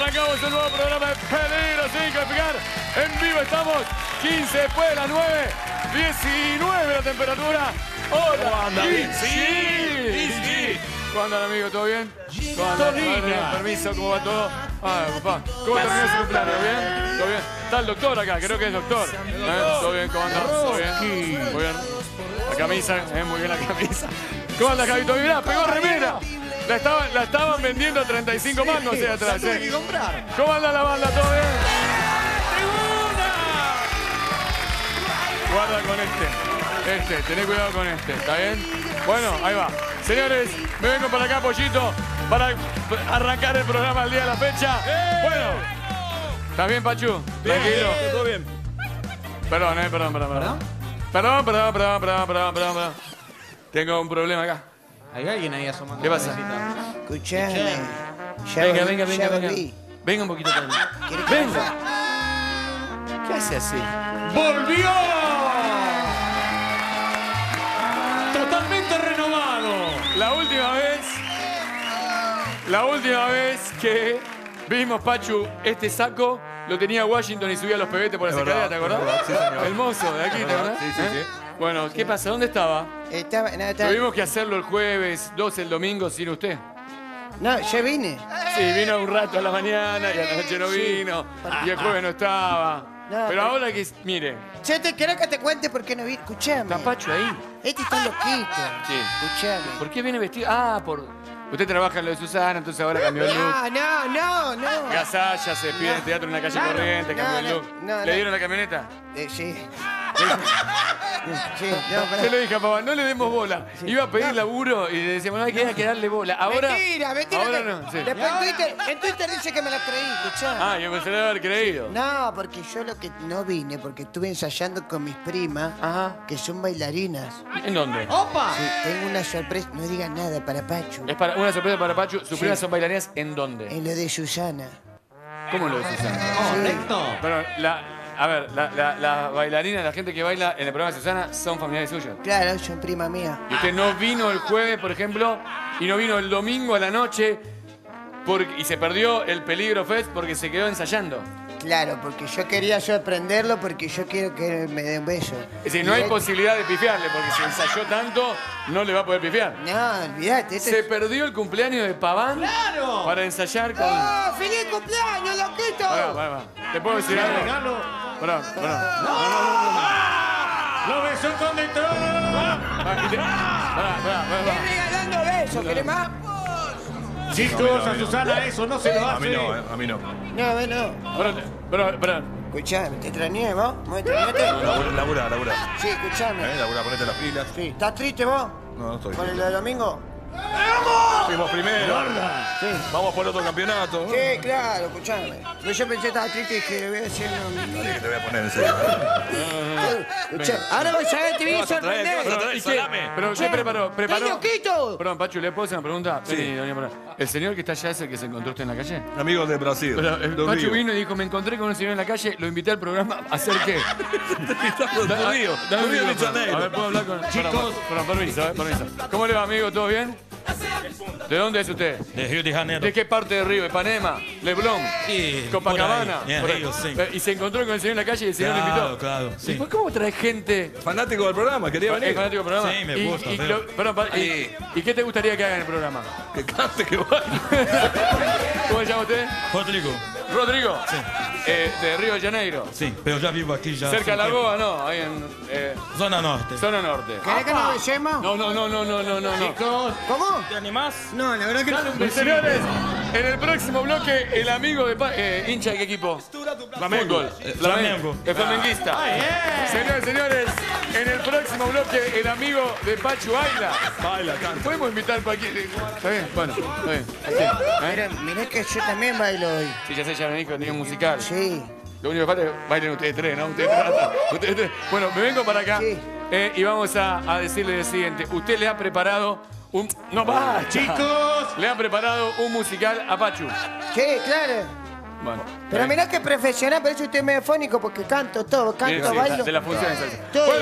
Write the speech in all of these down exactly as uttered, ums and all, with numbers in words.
Arrancamos un nuevo programa de Peligro sin calificar. En vivo estamos, quince después de las nueve, diecinueve la temperatura. Hola, ¿Cómo anda? y Sí, sí, sí. ¿Cómo andan, amigo? ¿Todo bien? ¿Cómo andan? Madre, permiso, ¿cómo va todo? Ah, papá, ¿cómo terminó ese cumpleaños? ¿Bien? ¿Todo bien? Está el doctor acá, creo que es doctor. ¿Eh? ¿Todo bien? ¿Cómo andan? ¿Todo bien? Muy bien. La camisa, ¿eh? Muy bien la camisa. ¿Cómo anda, Javito? Mirá, pegó remera. La estaban, la estaban vendiendo a treinta y cinco mangos ahí atrás. Tuve ¿eh? que comprar. ¿Cómo anda la banda? ¿Todo bien? Guarda con este. Este, tené cuidado con este. ¿Está bien? Bueno, ahí va. Señores, me vengo para acá, Pollito, para arrancar el programa al día de la fecha. Bueno. ¿Estás bien, Pachu? Tranquilo. Todo bien. Perdón, eh, perdón, perdón, perdón. Perdón, perdón, perdón, perdón, perdón, perdón, perdón. Tengo un problema acá. Hay alguien ahí asomando. ¿Qué pasa? Escuchame. Ya Venga, volví, venga, venga, ya venga. volví. Venga un poquito para acá. ¿Querés que Venga. ¿Qué hace así? ¡Volvió! Totalmente renovado. La última vez, la última vez que vimos, Pachu, este saco, lo tenía Washington y subía los pebetes por la Es escalera, verdad, ¿te acordás? es verdad, sí, señor. El mozo de aquí, ¿te acordás? Sí, sí, ¿Eh? sí. Bueno, ¿qué pasa? ¿Dónde estaba? Estaba, no, estaba- Tuvimos que hacerlo el jueves, dos el domingo, sin usted. no, ya vine. Sí, vino un rato a la mañana y a la noche no vino. Y el jueves no estaba. No, Pero pero- ahora que, mire, Yo te quiero que te cuente por qué no vine. Escuchame. ¿está Pachu ahí? Este está loquito. Sí. Escuchame. ¿Por qué viene vestido? Ah, por... Usted trabaja en lo de Susana, entonces ahora cambió el look. No, no, no, no. Gasalla se despide en teatro en la calle No, no, Corriente, cambió no, el no, look. no, ¿Le no. dieron la camioneta? Eh, sí. Sí, no, pará. Yo le dije a papá, no le demos bola. Iba a pedir laburo y le decíamos, no hay que, hay que darle bola. Ahora. Mentira, mentira. Ahora que- no. Sí. Después en Twitter, en Twitter dice que me la creí, escuchá. Ah, yo pensé de haber creído. No, porque yo lo que no vine, porque estuve ensayando con mis primas, Ajá. que son bailarinas. ¿En dónde? ¡Opa! Sí, tengo una sorpresa, no digan nada para Pachu. Es para una sorpresa para Pachu. ¿Sus Sí. primas son bailarinas en dónde? En lo de Susana. ¿Cómo lo de Susana? Correcto. Bueno, la, a ver, la, la, la bailarina, la gente que baila en el programa de Susana son familiares suyos. Claro, son prima mía. Y usted no vino el jueves, por ejemplo, y no vino el domingo a la noche porque, y se perdió el Peligro Fest porque se quedó ensayando. Claro, porque yo quería sorprenderlo porque yo quiero que me dé un beso. Es decir, no hay posibilidad de pifiarle porque si ensayó tanto, no le va a poder pifiar. No, olvídate. Este Se es... perdió el cumpleaños de Paván ¡Claro! para ensayar con... ¡Oh, feliz cumpleaños, loquito! Pará, pará, pará. ¿Te puedo decir algo? Regalo. Pará, pará. Lo besó con de todo. Pará, y te- pará, pará, pará, Estoy pará. regalando besos, ¿querés más? Chicos, a Susana eso no se lo hace. A mí no, eh, a mí no. No, ve, no. Pará, pará, pará. Escuchame, ¿te extrañé vos? ¿Vos te extrañaste? Labura, labura, labura. Sí, escuchame. Eh, labura, ponete las pilas. Sí, ¿estás triste vos? No, no estoy. ¿Con el de domingo? Fuimos primero. Sí. Vamos por otro campeonato. Sí, claro, escuchame. Yo, yo pensé que estaba triste y dije, voy a hacer un... No, que te voy a poner en serio. Escuchame, ahora vos sabés, te voy a vas a traer? ¿Qué vas a sorprender. traer? ¿Y qué? salame. Pero ¿qué preparó? ¿Preparó? ¡Estoy loquito! Perdón, Pachu, ¿le puedo hacer una pregunta? Sí. Vení, doña Mara. ¿El señor que está allá es el que se encontró usted en la calle? Amigos de Brasil. Pero, eh, de Pachu Río. vino y dijo, me encontré con un señor en la calle, lo invité al programa a hacer qué. Estamos de Río. Dame De un Río de micrófono. Janeiro. A ver, ¿puedo hablar con...? Chicos. Perdón, perdón, permiso, eh, permiso. ¿Cómo le va, amigo? ¿Todo bien? ¿De dónde es usted? De Río de Janeiro. ¿De qué parte de Río? ¿Ipanema? ¿Leblon? Sí, ¿Copacabana? por ahí, en Por ahí. Río, sí. Eh, Y se encontró con el señor en la calle y el señor Claro, lo invitó. claro, ¿Y sí. por cómo trae gente? Fanático del programa, quería ¿Es venir. fanático del programa? Sí, me Y- gusta, y pero- lo- perdón, pa- y, ¿y qué te gustaría que haga en el programa? Que cante, que vaya. ¿Cómo se llama usted? Rodrigo. Rodrigo. Sí. Eh, de Río de Janeiro. Sí, pero ya vivo aquí ya. Cerca de hace la tiempo. Goa, no, ahí en eh, Zona norte. zona norte. ¿Querés que nos besemos? No, no, no, no, no, no, no. no. Chicos, ¿Cómo? ¿Te animás? No, la verdad que no. Pues, señores, en el próximo bloque, el amigo de Pa- eh, hincha de qué equipo? Flamengo. Fútbol. Eh, Flamengo. Flamengo. El flamenguista. Señores, señores, en el próximo bloque, el amigo de Pachu baila. Baila, canta. Podemos invitar para aquí. ¿Está bien? Bueno, está bien. ¿Eh? Mirá, mirá que yo también bailo hoy. Sí, ya sé, ya me dijo, tenía un musical. Sí. Lo único que falta es que bailen ustedes tres, ¿no? Ustedes tratan. Ustedes tres. Bueno, me vengo para acá Sí. eh, y vamos a, a decirle lo siguiente. Usted le ha preparado un... ¡No va! chicos. Le ha preparado un musical a Pachu. Sí, claro. Bueno. Pero mirá que profesional, pero eso estoy medio fónico porque canto todo, Sí, canto, sí, bailo. de la función esa. Todo. Bueno,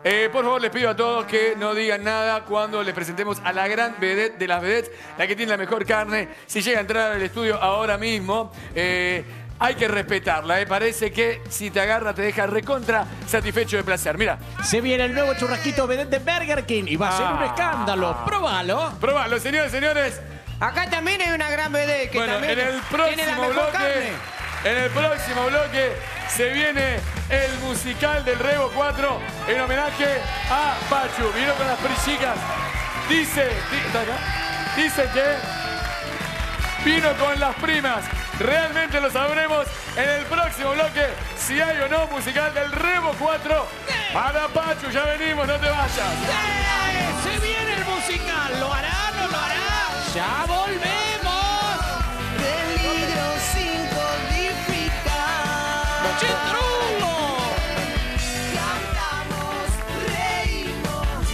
Eh, por favor, les pido a todos que no digan nada cuando les presentemos a la gran vedette de las vedettes, la que tiene la mejor carne. Si llega a entrar al estudio ahora mismo, eh, hay que respetarla. Eh. Parece que si te agarra te deja recontra satisfecho de placer. Mira. Se viene el nuevo churrasquito vedette de Burger King y va a ser un Ah. escándalo. Probalo. Probalo, señores, señores. Acá también hay una gran vedette que Bueno, también en el tiene la próximo mejor bloque, carne. en el próximo bloque se viene el musical del Rebo cuatro en homenaje a Pachu. Vino con las prichicas. Dice, di- ¿está acá? Dice que vino con las primas. Realmente lo sabremos en el próximo bloque si hay o no musical del Rebo cuatro para Pachu. Ya venimos, no te vayas. ¡Eh! Se viene el musical. ¿Lo hará? ¿No lo hará? ¡Ya volvemos! Peligro sin codificar. ¡Chitrulo! Cantamos, reímos.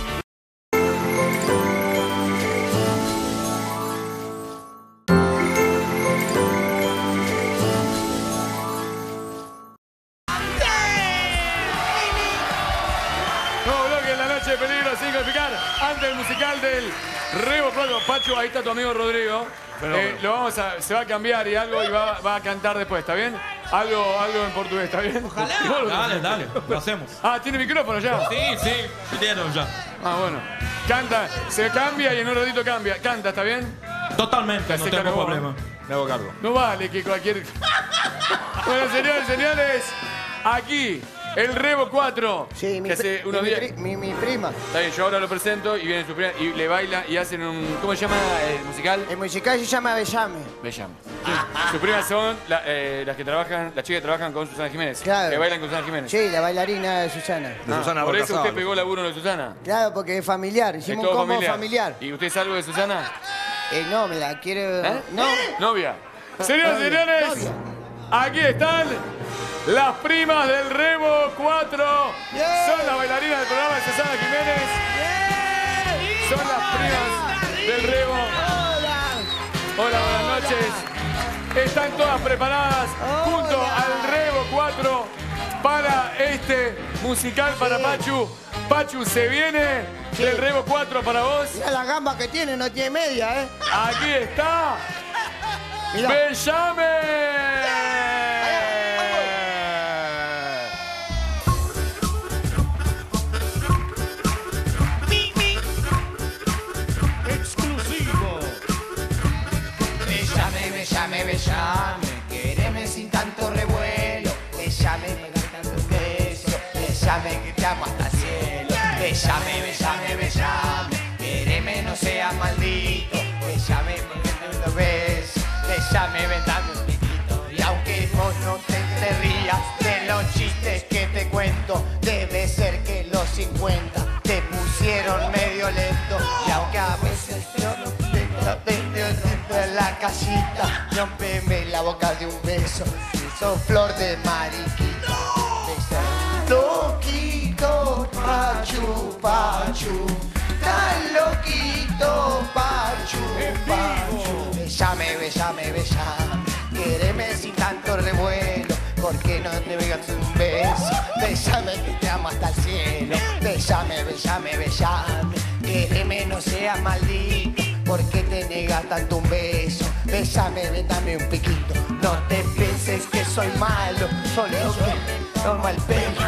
Nuevo bloque en la noche de peligro sin codificar. Antes del musical del Rebo cuatro. Pacho, ahí está tu amigo Rodrigo. Eh, lo vamos a, se va a cambiar y algo y va, va a cantar después, ¿está bien? Algo, algo en portugués, ¿está bien? Ojalá. Dale, dale, lo hacemos. Ah, ¿tiene micrófono ya? Sí, sí, pidieron ya. Ah, bueno. Canta, se cambia y en un ratito cambia. Canta, ¿está bien? Totalmente, no Se tengo cargó. problema. Me hago cargo. No vale que cualquier... Bueno, señores, señores, aquí, el Rebo cuatro. Sí, mi, que hace pri- unos mi, días... pri- mi, mi prima. Está bien, yo ahora lo presento y viene su prima y le baila y hacen un... ¿Cómo se llama el musical? El musical se llama Bellame. Me llamo. Sus primas son la- eh, las que trabajan, las chicas que trabajan con Susana Jiménez. Claro. Que bailan con Susana Jiménez. Sí, la bailarina de Susana. De Ah, Susana por eso Balcazar. usted pegó laburo de Susana. Claro, porque es familiar. Es Hicimos un todo combo familiar. familiar. ¿Y usted es algo de Susana? Eh, no, me la quiero... ¿Eh? No. Novia. Señoras y Novia, señores, novia. aquí están las primas del Rebo cuatro. Yeah. Son las bailarinas del programa de Susana Jiménez. Son las primas del Rebo. Hola. Hola, buenas noches. Están todas preparadas junto Hola. al Rebo cuatro para este musical para Pachu. Pachu, se viene del Rebo cuatro para vos. Mira la gamba que tiene, no tiene media, ¿eh? Aquí está. Mirá. ¡Bellame! Exclusivo. Bellame, bellame, bellame, quereme sin tanto revuelo. Bellame, me da tanto beso. Bellame que te amo hasta el cielo. Bellame, bellame, bellame, quereme no seas maldito. Bellame, me da tanto beso. Bellame, ven, dame un piquito. Y aunque vos no te, te rías de los chistes que te cuento, debe ser que los cincuenta te pusieron medio lento. Y aunque a veces yo no tengo dentro de la casita, rompeme la boca de un beso. Sos flor de mariquita. Besa- Loquito, Pachu, Pachu. Tan loquito, Pachu, Pachu. Bésame, bésame, bésame. Quéreme sin tanto revuelo. ¿Por qué no te pegas un beso? Bésame que te amo hasta el cielo. Bésame, bésame, bésame. Quéreme, no seas maldito. ¿Por qué te negas tanto un beso? Bésame, ven, dame un piquito. No te pienses que soy malo, solo que toma el pelo.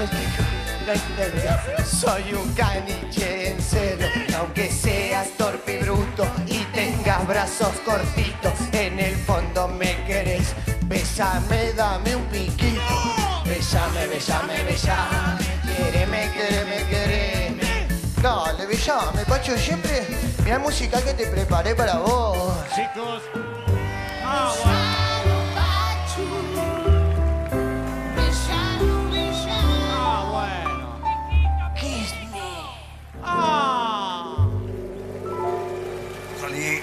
Soy un caniche en cero, aunque seas torpe y bruto y tengas brazos cortitos, en el fondo me querés. Bésame, dame un piquito. Bésame, bésame, bésame. Quéreme, quéreme, quéreme. Dale, bésame, Pacho, siempre. Mira música que te preparé para vos. Chicos. Ah, bueno. Ah, bueno. Ah. Salí.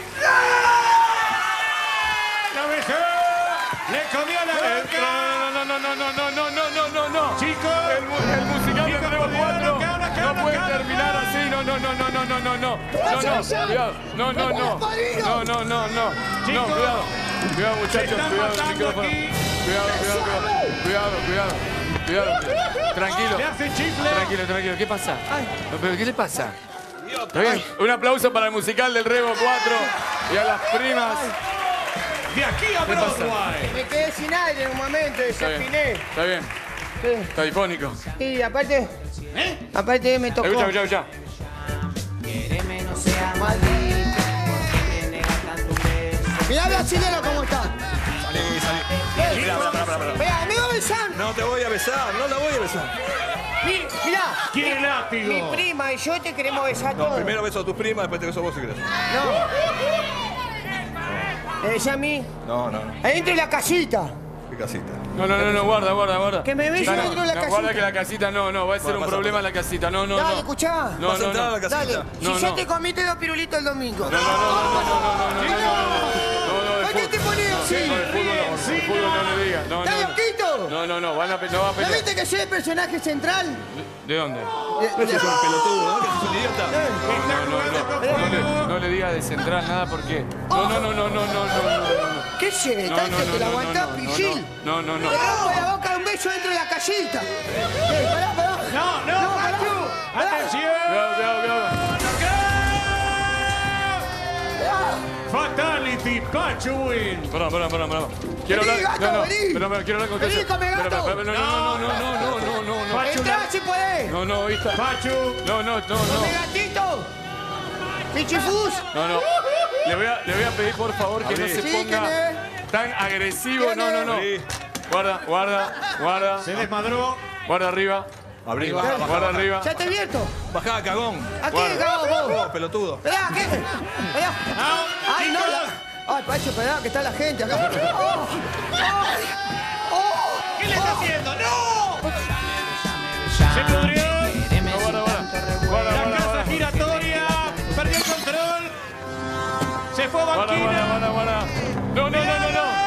¡La besó! ¡Le comió la boca! No, no, no, no, no, no, no, no, no, no. Chicos. El, mu- el musical del Chicos, Rebo por Dios, cuatro no, calma, no calma, puede calma. terminar así. No, no, no, no, no, no, no, no. No, no, cuidado. No, no, no. No, no, no, no. No, Chicos. cuidado. Cuidado, Se muchachos. están Cuidado, el matando micrófono. aquí. Cuidado, cuidado, cuidado. Cuidado, cuidado. cuidado. Tranquilo. Le hace chifle. Tranquilo, tranquilo. ¿Qué pasa? ¿Pero qué le pasa? ¿Está bien? Un aplauso para el musical del Rebo cuatro y a las primas. De aquí a ¿Qué pasa? Broadway. Me quedé sin aire en un momento, Está bien. desafiné. Está bien. Sí. Está difónico. Y aparte, ¿Eh? aparte me tocó. Escucha, escucha, escucha. Quereme no sea maldito, porque me negas tanto un beso. Mirá brasilero cómo está. Salí, salí. Mirá, mirá, mirá, mirá. Mirá, me va a besar. No te voy a besar, no la voy a besar. Mi- Mirá, Quiere látigo. mi prima y yo te queremos besar No, todos. primero beso a tu prima, después te beso a vos si querés. No. ¿Me besás a mí? No, no, no. Adentro de la casita. Qué casita. No, no, no, no, guarda, guarda, guarda. Que me bese No, no, dentro de la no, casita. guarda que la casita no, no, va a ser Bueno, un pasa, problema pasa. la casita. No, no, Dale, no. escuchá. No, ¿Vas a no, entrar a no. la casita? Dale, No, si yo no. te comiste dos pirulitos el domingo. No, no, no, no, no, no, no, no, no, no, no, de ¿Por qué fútbol. te ponías así? No, de fútbol no, de fútbol no le digas. No, ¿Estás no, no. loquito? No, no, no, van a, pe- no va a ¿No pelear. viste que soy el personaje central? ¿De dónde? De- Ese es un pelotudo, ¿no? Que sos un idiota. Está No, no, jugando con no, no, le, fuego. no le digas de central nada porque. No, no, no, no, no, no, no, no, no. ¿Qué se ve? No, ¿Tanto no, no, te la no, aguantás, no, no, pichil? no, no, no, Te no. rompo la boca de un beso dentro de la casita. Eh, pará, pará. No, no, Pachu. Atención. Cuidado, cuidado, cuidado. Fatality, Pachu win. Perdón, perdón, perdón, perdón. Quiero Vení, hablar. gato, No, no, vení. pero, pero quiero hablar con Vení, usted. come, Pero, gato. pero, pero, no, no, no, no, no, no, no, no. Pachu, Entrá si podés. No, no, ¿viste? Pachu. No, no, no, Come, no. gatito. Pichifus. No, no. Le voy a, le voy a pedir por favor que no Abrí. se Sí, ponga ¿quién tan agresivo. ¿Quién No, no, es? no. Abrí. Guarda, guarda, guarda. Se desmadró. Guarda arriba. Abrí, baja, baja, Guarda baja. arriba. Ya te vierto. Bajá, cagón. Aquí, Guarda. cagado vos. Vos, pelotudo. Esperá, ¿qué? Esperá. No, Ay, no. chicos. la- Ay, Pacho, esperá, que está la gente acá. Oh, ay, oh, ¿Qué le está oh. haciendo? ¡No! Se pudrió. No, guarda, guarda. Guarda, La guarda, casa guarda. giratoria. Perdió el control. Se fue a Guarda, guarda, banquina. guarda, guarda. No, no, no, no, no.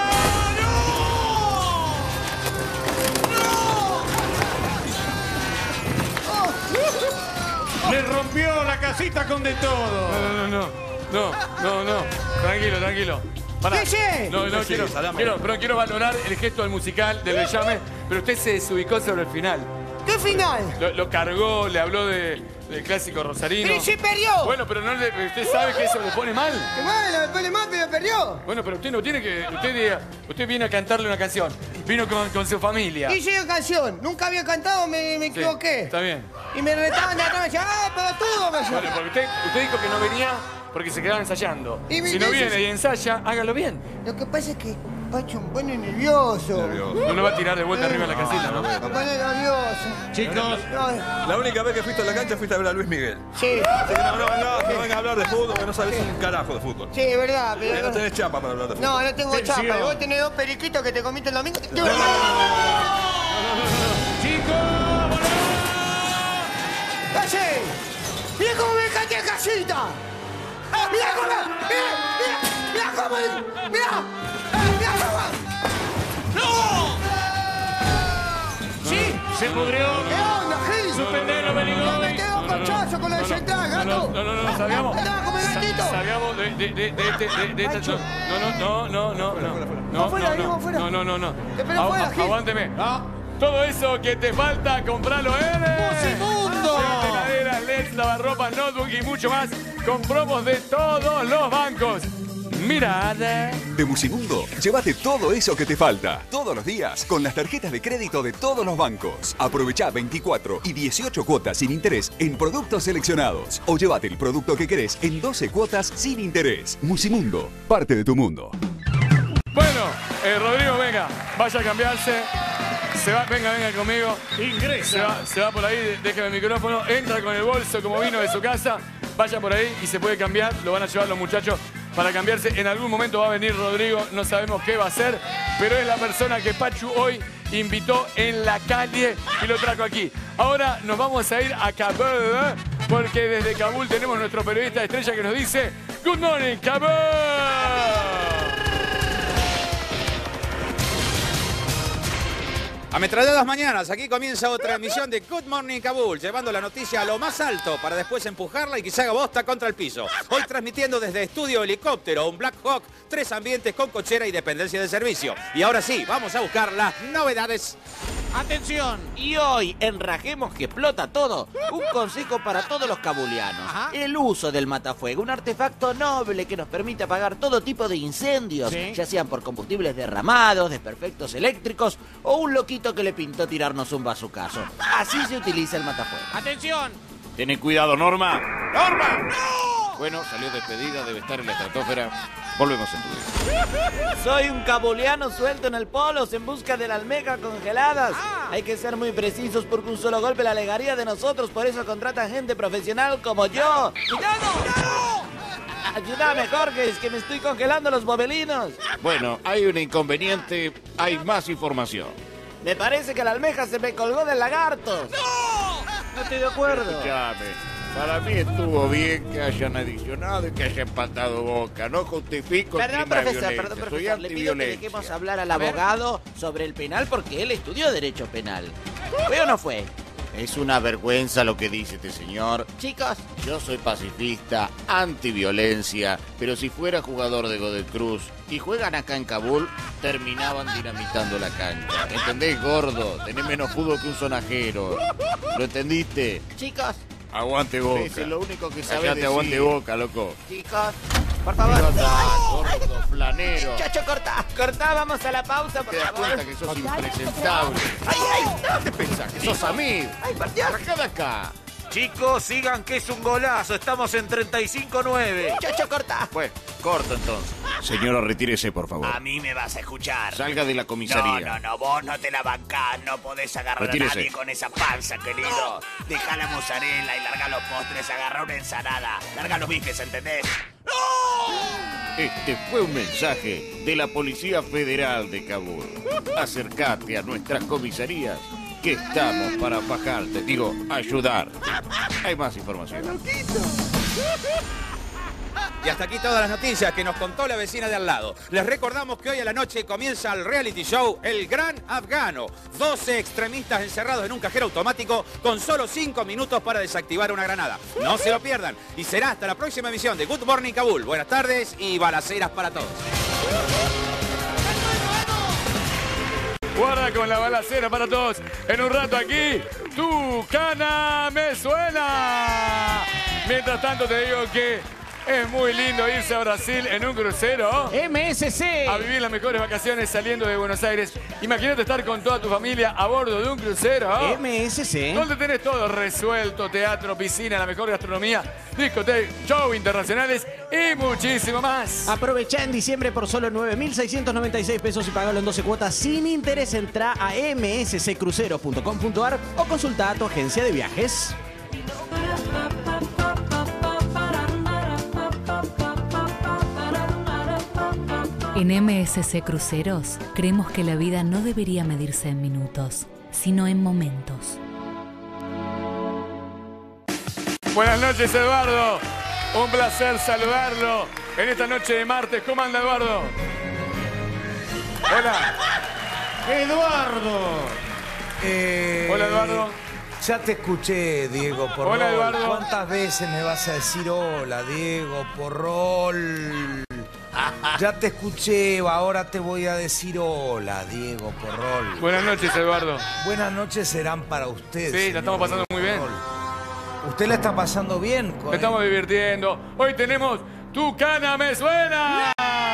Le rompió la casita con de todo. No, no, no, no, no, no, tranquilo, tranquilo. Pará. ¿Qué sé? No, no, Sí, quiero, salame. quiero, pero quiero valorar el gesto del musical, del Bellame, pero usted se desubicó sobre el final. ¿Qué final? Lo, lo cargó, le habló de, del clásico rosarino. Pero si perdió. Bueno, pero no le, usted sabe que eso le pone mal. Que bueno, después le más, pero perdió. Bueno, pero usted no tiene que, usted diga, usted viene a cantarle una canción, vino con, con su familia. Hice una canción, nunca había cantado, me, me Sí, equivoqué. está bien. Y me retaban de atrás, me decían, ¡ah, pelotudo! Me decían. Bueno, porque usted, usted dijo que no venía porque se quedaba ensayando. Y mi- Si no dices- viene y ensaya, hágalo bien. Lo que pasa es que Pacho me pone nervioso. Nervioso. No lo va a tirar de vuelta arriba de la casita, ¿no? Me pone nervioso. Chicos, No, La única vez que fuiste a la cancha fuiste a ver a Luis Miguel. sí, Así que no, no vengas, no vengas a hablar de fútbol, que no sabes un carajo de fútbol. sí, es verdad. Eh, Pero No tenés chapa para hablar de fútbol. no, no tengo Tensión. chapa. Y vos tenés dos periquitos que te comiste el domingo. chicos, ¡Calle! ¡Mira cómo me caché casita! ¡Mira cómo! ¡Mira! ¡Mira! ¡Mira cómo! ¡Mira! ¡Mira cómo! sí, se pudrió. ¿Qué onda, Gil? Suspendelo, Me Benigoy. metí dos cochazos con lo de central, No, gato. no, no, no, no, sabíamos. Andaba como el gatito. Sa- Sabíamos de, de, de, de este, de, de esta. Pancho. No, no, no, no, no, no. No, Afuera, no, Diego, no, afuera. no, no, no, no. Te espero Agu- afuera, Gil. Aguánteme. Todo eso que te falta, compralo en ¡Musimundo! heladeras, L E Ds, lavarropas, notebook y mucho más con promos de todos los bancos. Mirad. De Musimundo, llévate todo eso que te falta. Todos los días, con las tarjetas de crédito de todos los bancos. Aprovecha veinticuatro y dieciocho cuotas sin interés en productos seleccionados. O llévate el producto que querés en doce cuotas sin interés. Musimundo, parte de tu mundo. Bueno, eh, Rodrigo, venga, vaya a cambiarse. Se va, venga, venga conmigo. Se Ingresa. va, se va por ahí, déjeme el micrófono, entra con el bolso como vino de su casa, vaya por ahí y se puede cambiar, lo van a llevar los muchachos para cambiarse. En algún momento va a venir Rodrigo, no sabemos qué va a hacer, pero es la persona que Pachu hoy invitó en la calle y lo trajo aquí. Ahora nos vamos a ir a Kabul, porque desde Kabul tenemos nuestro periodista estrella que nos dice Good morning, Kabul. Ametralladas mañanas, aquí comienza otra emisión de Good Morning Kabul, llevando la noticia a lo más alto para después empujarla y que se haga bosta contra el piso. Hoy transmitiendo desde Estudio Helicóptero, un Black Hawk, tres ambientes con cochera y dependencia de servicio. Y ahora sí, vamos a buscar las novedades. Atención. Y hoy, en Rajemos que explota todo, un consejo para todos los cabulianos. Ajá. El uso del matafuego, un artefacto noble que nos permite apagar todo tipo de incendios, Sí. ya sean por combustibles derramados, desperfectos eléctricos o un loquito que le pintó tirarnos un bazucazo. Así se utiliza el matafuego. Atención. Tened cuidado, Norma. ¡Norma! ¡No! Bueno, salió despedida, debe estar en la estratosfera. Volvemos en tu vida. Soy un cabuliano suelto en el polos en busca de la almeja congeladas. Ah. Hay que ser muy precisos porque un solo golpe la alegaría de nosotros, por eso contratan gente profesional como yo. ¡Cuidado! Ayúdame, Jorge, es que me estoy congelando los bobelinos. Bueno, hay un inconveniente, hay más información. Me parece que la almeja se me colgó del lagarto. ¡No! No estoy de acuerdo. Escuchame, para mí estuvo bien que hayan adicionado y que hayan empatado boca. No justifico el Perdón, clima de profesor, violencia. perdón, Soy profesor. Le pido que antiviolencia. dejemos hablar al abogado sobre el penal porque él estudió Derecho Penal. ¿Fue o no fue? Es una vergüenza lo que dice este señor. Chicos, Yo soy pacifista, antiviolencia, pero si fuera jugador de Godoy Cruz y juegan acá en Kabul, terminaban dinamitando la cancha. ¿Entendés, gordo? Tenés menos fútbol que un sonajero. ¿Lo entendiste? chicos, Aguante Boca. Ese es lo único que sabe Callate, decir. aguante Boca, loco. chicos, por favor. Cortá, gordo, flanero. Chacho, cortá, cortá, vamos a la pausa, por ¿Te das favor. cuenta que sos impresentable? ¡Ay, ay! ¿Qué te pensás? ¿Que sos amigo? ¡Ay, por Dios! Arrancá de acá. Chicos, sigan que es un golazo. Estamos en treinta y cinco nueve. Chacho, cortá. Bueno, corto entonces. Señora, retírese, por favor. A mí me vas a escuchar. Salga de la comisaría. No, no, no, vos no te la bancás, no podés agarrar Retírese. a nadie con esa panza, querido. Deja la mozzarella y larga los postres, agarra una ensalada, larga los bifes, ¿entendés? Este fue un mensaje de la Policía Federal de Kabul. Acércate a nuestras comisarías, que estamos para bajarte, digo, ayudar. Hay más información. Y hasta aquí todas las noticias que nos contó la vecina de al lado. Les recordamos que hoy a la noche comienza el reality show El Gran Afgano. doce extremistas encerrados en un cajero automático con solo cinco minutos para desactivar una granada. No se lo pierdan. Y será hasta la próxima emisión de Good Morning Kabul. Buenas tardes y balaceras para todos. Guarda con la balacera para todos. En un rato aquí, Tu Cana Me Suena. Mientras tanto te digo que es muy lindo irse a Brasil en un crucero. M S C. A vivir las mejores vacaciones saliendo de Buenos Aires. Imagínate estar con toda tu familia a bordo de un crucero. M S C. Donde tenés todo resuelto, teatro, piscina, la mejor gastronomía, discoteca, show internacionales y muchísimo más. Aprovecha en diciembre por solo nueve mil seiscientos noventa y seis pesos y pagalo en doce cuotas sin interés. Entra a m s c cruceros punto com punto a r o consulta a tu agencia de viajes. En M S C Cruceros creemos que la vida no debería medirse en minutos, sino en momentos. Buenas noches, Eduardo. Un placer saludarlo en esta noche de martes. ¿Cómo anda, Eduardo? Hola. Eduardo. Eh, Hola, Eduardo. Ya te escuché, Diego Porrol. Hola, Eduardo. ¿Cuántas veces me vas a decir hola, Diego Porrol? Ya te escuché, ahora te voy a decir hola, Diego Porrol. Buenas noches, Eduardo. Buenas noches serán para ustedes. Sí, la estamos pasando muy bien. ¿Usted la está pasando bien? Con Me estamos divirtiendo. Hoy tenemos Tu Cana Me Suena.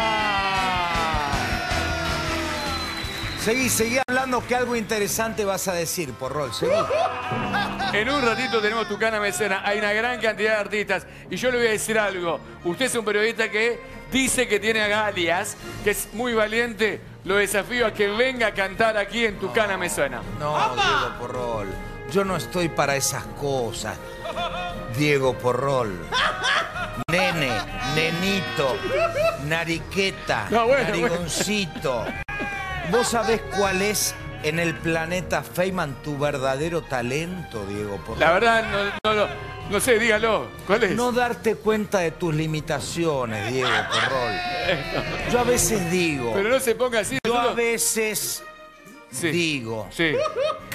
Seguí, seguí hablando que algo interesante vas a decir, Porrol. Seguí. En un ratito tenemos Tu Cana Me Suena. Hay una gran cantidad de artistas. Y yo le voy a decir algo. Usted es un periodista que dice que tiene agallas, que es muy valiente. Lo desafío a que venga a cantar aquí en Tu Cana Me Suena. No, Diego Porrol. Yo no estoy para esas cosas. Diego Porrol. Nene, nenito, nariqueta, No, bueno, narigoncito. ¿Vos sabés cuál es en el planeta Feynman tu verdadero talento, Diego Porrol? La verdad, no, no, no, no sé, dígalo. ¿Cuál es? No darte cuenta de tus limitaciones, Diego Porrol. Yo a veces digo... Pero no se ponga así. Yo a nosotros- veces Sí. digo... Sí.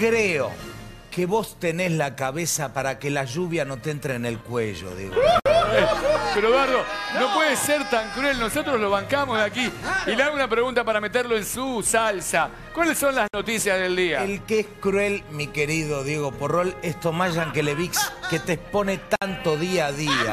Creo que vos tenés la cabeza para que la lluvia no te entre en el cuello, Diego. Pero Eduardo, no puede ser tan cruel. Nosotros lo bancamos de aquí. Y le hago una pregunta para meterlo en su salsa. ¿Cuáles son las noticias del día? El que es cruel, mi querido Diego Porrol, es Tomás Yankelevich, que te expone tanto día a día,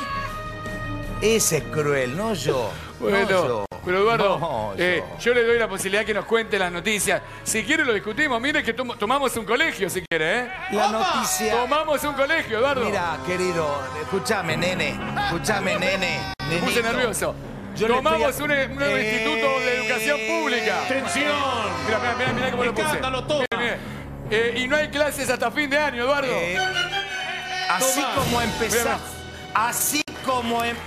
vos. Ese es cruel, no yo. Bueno, no yo. pero Eduardo, no, eh, yo. yo le doy la posibilidad que nos cuente las noticias. Si quiere lo discutimos. Mire que tom tomamos un colegio, si quiere, ¿eh? La noticia... Tomamos un colegio, Eduardo. Mira, querido, escúchame, nene. Escúchame, nene. Me puse nervioso. Yo Tomamos estoy... un, un nuevo eh... instituto de educación pública. ¡Atención! Mira, mira, mira, mira cómo lo puse. Escándalo, toma. Mira, mira. Eh, y no hay clases hasta fin de año, Eduardo. Eh, así Toma. como empezás... Mira, Así como... Em...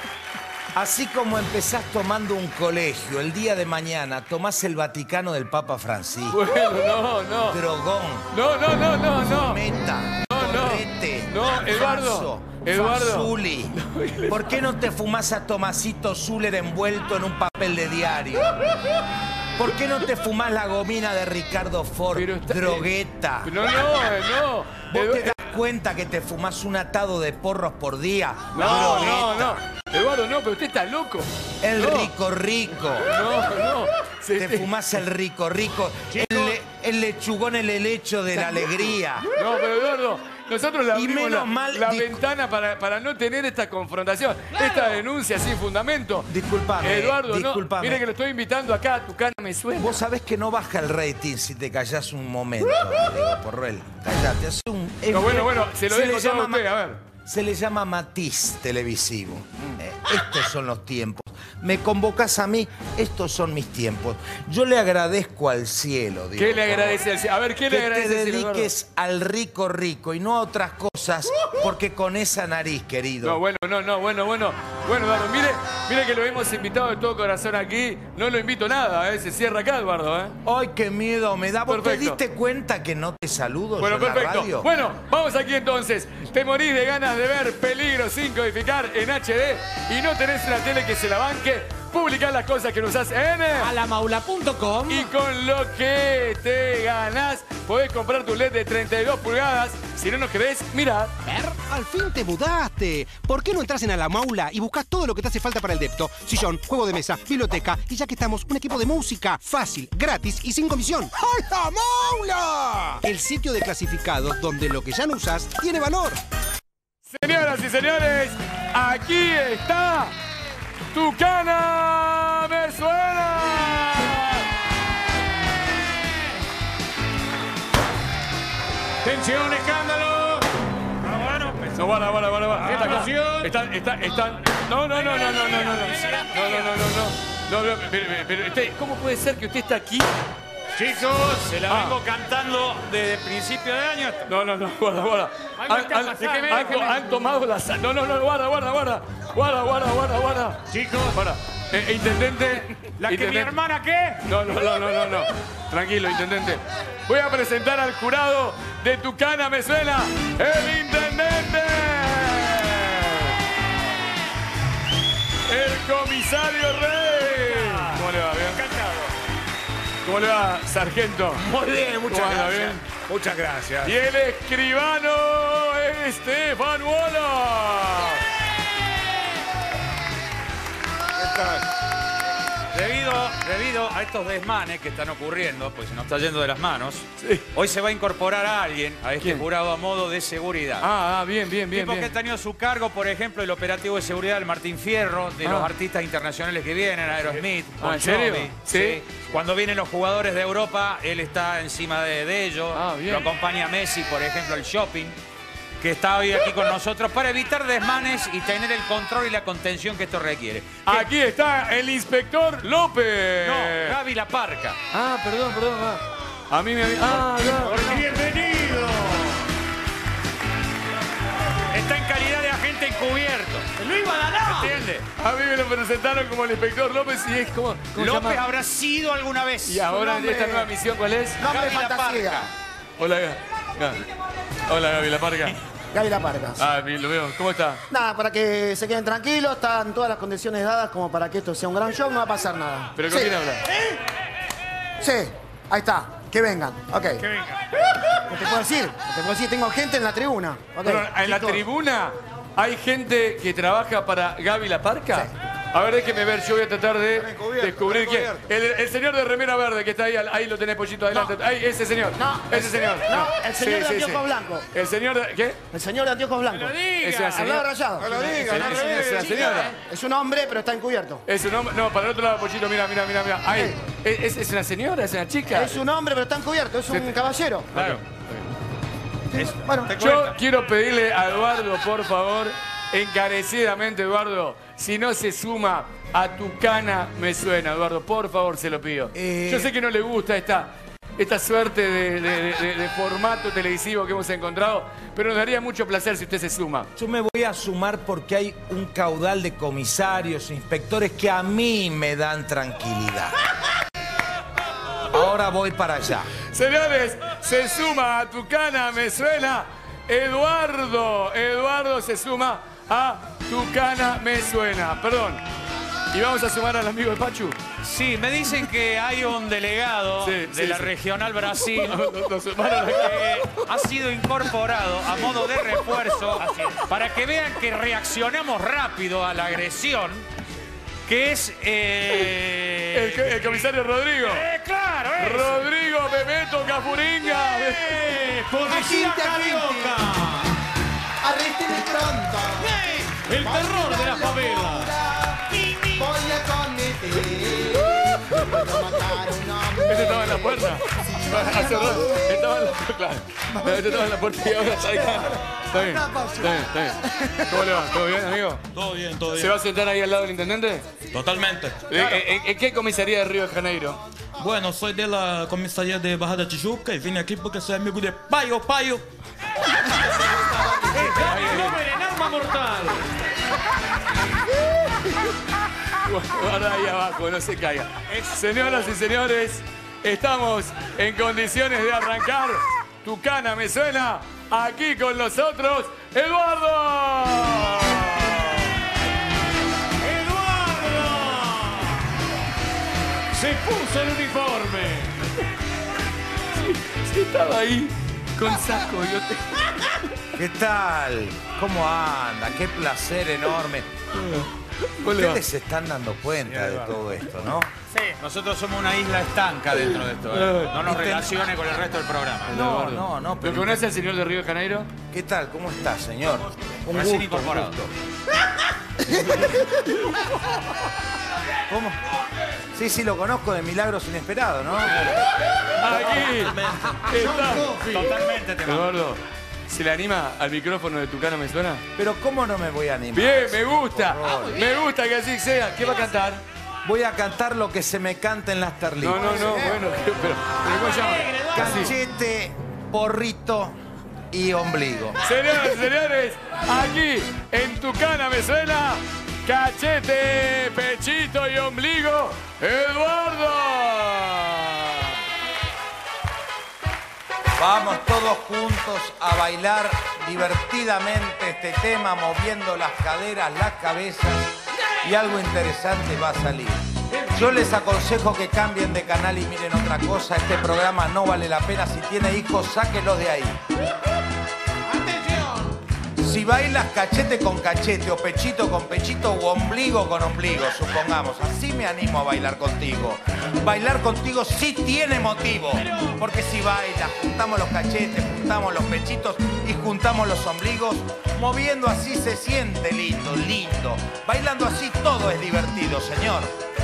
Así como empezás tomando un colegio, el día de mañana tomás el Vaticano del Papa Francisco. Bueno, no, no. Drogón. No, no, no, no, no. Meta. No, no. Correte. No, Eduardo. Falso, Eduardo. Fazuli. ¿Por qué no te fumás a Tomasito Zuller envuelto en un papel de diario? ¿Por qué no te fumás la gomina de Ricardo Ford? Pero está- Drogueta. No, no, no. ¿Vos Edu- te das cuenta que te fumás un atado de porros por día? No, Drogueta. no, no. Eduardo, no, pero usted está loco. El No. rico rico. No, no. Se- Te fumás el rico rico. El, le- el lechugón, el helecho de la alegría. No, pero Eduardo, nosotros le Y abrimos menos la, mal, la dis- ventana para, para no tener esta confrontación, esta denuncia sin fundamento. Disculpame, Eduardo, disculpame. no. Mire que lo estoy invitando acá, tu cana me suena. Vos sabés que no baja el rating si te callás un momento, Diego Porrel. Callate, hace un... es- No, bueno, bueno, se lo le dejo todo a llama usted, ma- a ver. Se le llama matiz televisivo. Eh, estos son los tiempos. Me convocás a mí, estos son mis tiempos. Yo le agradezco al cielo, Diego ¿Qué le Porrel, agradece al cielo? A ver, ¿qué le que agradece te al cielo, Eduardo? dediques al rico rico y no a otras cosas, porque con esa nariz, querido. No, bueno, no, no, bueno, bueno. Bueno, Eduardo, mire, mire que lo hemos invitado de todo corazón aquí. No lo invito nada, ¿eh? Se cierra acá, Eduardo, ¿eh? Ay, qué miedo me da. ¿Vos te Perfecto. diste cuenta que no te saludo Bueno, yo en la perfecto. radio? Bueno, vamos aquí entonces. Te morís de ganas de ver Peligro sin codificar en H D y no tenés una tele que se la banque. Publicar las cosas que nos hace en alamaula punto com. y con lo que te ganás podés comprar tu L E D de treinta y dos pulgadas. Si no nos creés, mirá. Al fin te mudaste. ¿Por qué no entras en Alamaula y buscas todo lo que te hace falta para el depto? Sillón, juego de mesa, biblioteca y ya que estamos, un equipo de música. Fácil, gratis y sin comisión. ¡Alamaula! El sitio de clasificados donde lo que ya no usas tiene valor. Señoras y señores, aquí está Tu Cana Me Suena. ¡Tensión, escándalo! No, guarda, guarda, guarda, guarda. Esta Atención. cosa- Están, están, están. No, no, no, no, no, no, no, no. No, no, no, no, no. No, no, pero, pero, pero usted, ¿cómo puede ser que usted está aquí? Chicos, se la Ah. vengo cantando desde principio de año. No, no, no, guarda, guarda. Algo Han, está han- pasando. han- han- han tomado la sal. No, no, no, guarda, guarda, guarda. Guarda, guarda, guarda, guarda. Chicos. Guarda. Eh, intendente. ¿La que mi intendente. hermana qué? No, no, no, no, no, no. Tranquilo, intendente. Voy a presentar al jurado de Tu Cana Me Suena, el intendente. El comisario Rey. ¿Cómo le va? ¿Bien? Encantado. ¿Cómo le va, sargento? Muy bien, muchas ¿Cómo anda? gracias. ¿Bien? Muchas gracias. Y el escribano Estefan Wola. ¿Qué tal? Debido, debido a estos desmanes que están ocurriendo, pues se nos está yendo de las manos, Sí. hoy se va a incorporar a alguien a este ¿Quién? jurado a modo de seguridad. Ah, ah, bien, bien, bien, tipo bien. que ha tenido a su cargo, por ejemplo, el operativo de seguridad del Martín Fierro, de Ah. los artistas internacionales que vienen, Aerosmith, Ah, Bon ¿en serio? Jovi, Sí. Cuando vienen los jugadores de Europa, él está encima de, de ellos. Ah, bien. Lo acompaña Messi, por ejemplo, al shopping, que está hoy aquí con nosotros para evitar desmanes y tener el control y la contención que esto requiere. Aquí está el inspector López. No, Gaby La Parca. Ah, perdón, perdón. Ah. A mí me había... Ah, no. ¡Bienvenido! Está en calidad de agente encubierto. ¡Luis Balaná! ¿Entiende? A mí me lo presentaron como el inspector López y es como... ¿cómo se López llama? habrá sido alguna vez. Y ahora Su nombre- esta nueva misión, ¿cuál es? Nombre Gaby La fantasía. Parca. Hola, Gaby. Gaby. Hola, Gaby La Parca. Gaby La Parca. Ah, bien, lo veo. ¿Cómo está? Nada, para que se queden tranquilos, están todas las condiciones dadas como para que esto sea un gran show, no va a pasar nada. ¿Pero con Sí. quién habla? Sí, ahí está, que vengan, ok. Que venga. No te puedo decir, no te puedo decir, tengo gente en la tribuna. Ok, Pero en la chicos. tribuna... ¿Hay gente que trabaja para Gaby La Parca? Sí. A ver, déjeme ver, yo voy a tratar de descubrir quién. El, el señor de remera verde que está ahí, ahí lo tenés, Pollito, adelante. No. Ahí, ese señor. No. Ese señor. No, el señor sí, de anteojos sí, sí. blancos. El señor de... ¿Qué? El señor de anteojos blancos. No lo diga. Es una señora. Hablado rayado. No lo diga, es, no es, lo es, es una señora. Es un hombre, pero está encubierto. Es un hombre... No, para el otro lado, Pollito, mira, mira, mira, mira. Ahí. ¿Es, es una señora? ¿Es una chica? Es un hombre, pero está encubierto. Es un Sí. caballero. Claro. Es, bueno, Yo quiero pedirle a Eduardo, por favor, encarecidamente, Eduardo, si no se suma a Tu Cana Me Suena, Eduardo, por favor, se lo pido. Eh... Yo sé que no le gusta esta, esta suerte de, de, de, de formato televisivo que hemos encontrado, pero nos daría mucho placer si usted se suma. Yo me voy a sumar porque hay un caudal de comisarios, inspectores que a mí me dan tranquilidad. Ahora voy para allá. Señores, se suma a Tu Cana Me Suena Eduardo. Eduardo se suma a Tu Cana Me Suena. Perdón. ¿Y vamos a sumar al amigo de Pachu? Sí, me dicen que hay un delegado sí, de sí, la sí. Regional Brasil Nos, nos sumaron que ha sido incorporado a modo de refuerzo para que vean que reaccionamos rápido a la agresión, que es... Eh... El, el comisario Rodrigo. Eh, claro, es. Rodrigo Bebeto Cafuringa. Eh, Policía Carioca. Arrésteme pronto. El terror de la favela. Voy a cometer. Puedo matar a un hombre. Este estaba en la puerta. Hace rato. Estaba en la puerta. Claro. Este estaba en la puerta y ahora está ahí. Está bien. Está bien, está bien. ¿Cómo le va? ¿Todo bien, amigo? Todo bien, todo bien. ¿Se va a sentar ahí al lado del intendente? Totalmente. ¿En, en, en qué comisaría de Río de Janeiro? Bueno, soy de la comisaría de Barra da Tijuca y vine aquí porque soy amigo de Payo Payo. ¡En arma mortal! Guarda ahí abajo, no se caiga. Señoras y señores, estamos en condiciones de arrancar. Tu Cana Me Suena. Aquí con nosotros, Eduardo. ¡Eduardo! Se puso el uniforme. Sí, sí, estaba ahí con saco. Yo te... ¿Qué tal? ¿Cómo anda? Qué placer enorme. Ustedes se están dando cuenta de todo esto, ¿no? Sí, nosotros somos una isla estanca dentro de esto. ¿eh? No nos relacione con el resto del programa. No, no, no. ¿Lo conoce el señor de Río de Janeiro? ¿Qué tal? ¿Cómo está, señor? Un Recién gusto, incorporado. un gusto. ¿Cómo? Sí, sí, lo conozco de Milagros Inesperados, ¿no? Aquí está. Totalmente te Eduardo, ¿se le anima al micrófono de Tu Cana Me Suena? Pero ¿cómo no me voy a animar? Bien, me gusta. Me gusta que así sea. ¿Qué va a cantar? Voy a cantar lo que se me canta en las terlitas. No, no, no, bueno, pero, pero ¿cómo se llama? Cachete, porrito y ombligo. Señoras y señores, aquí en Tu Cana Me Suena, cachete, pechito y ombligo, Eduardo. Vamos todos juntos a bailar divertidamente este tema, moviendo las caderas, las cabezas, y algo interesante va a salir. Yo les aconsejo que cambien de canal y miren otra cosa. Este programa no vale la pena. Si tiene hijos, sáquelos de ahí. Si bailas cachete con cachete, o pechito con pechito, o ombligo con ombligo, supongamos, así me animo a bailar contigo. Bailar contigo sí tiene motivo, porque si bailas, juntamos los cachetes, juntamos los pechitos y juntamos los ombligos, moviendo así se siente lindo, lindo. Bailando así todo es divertido, señor.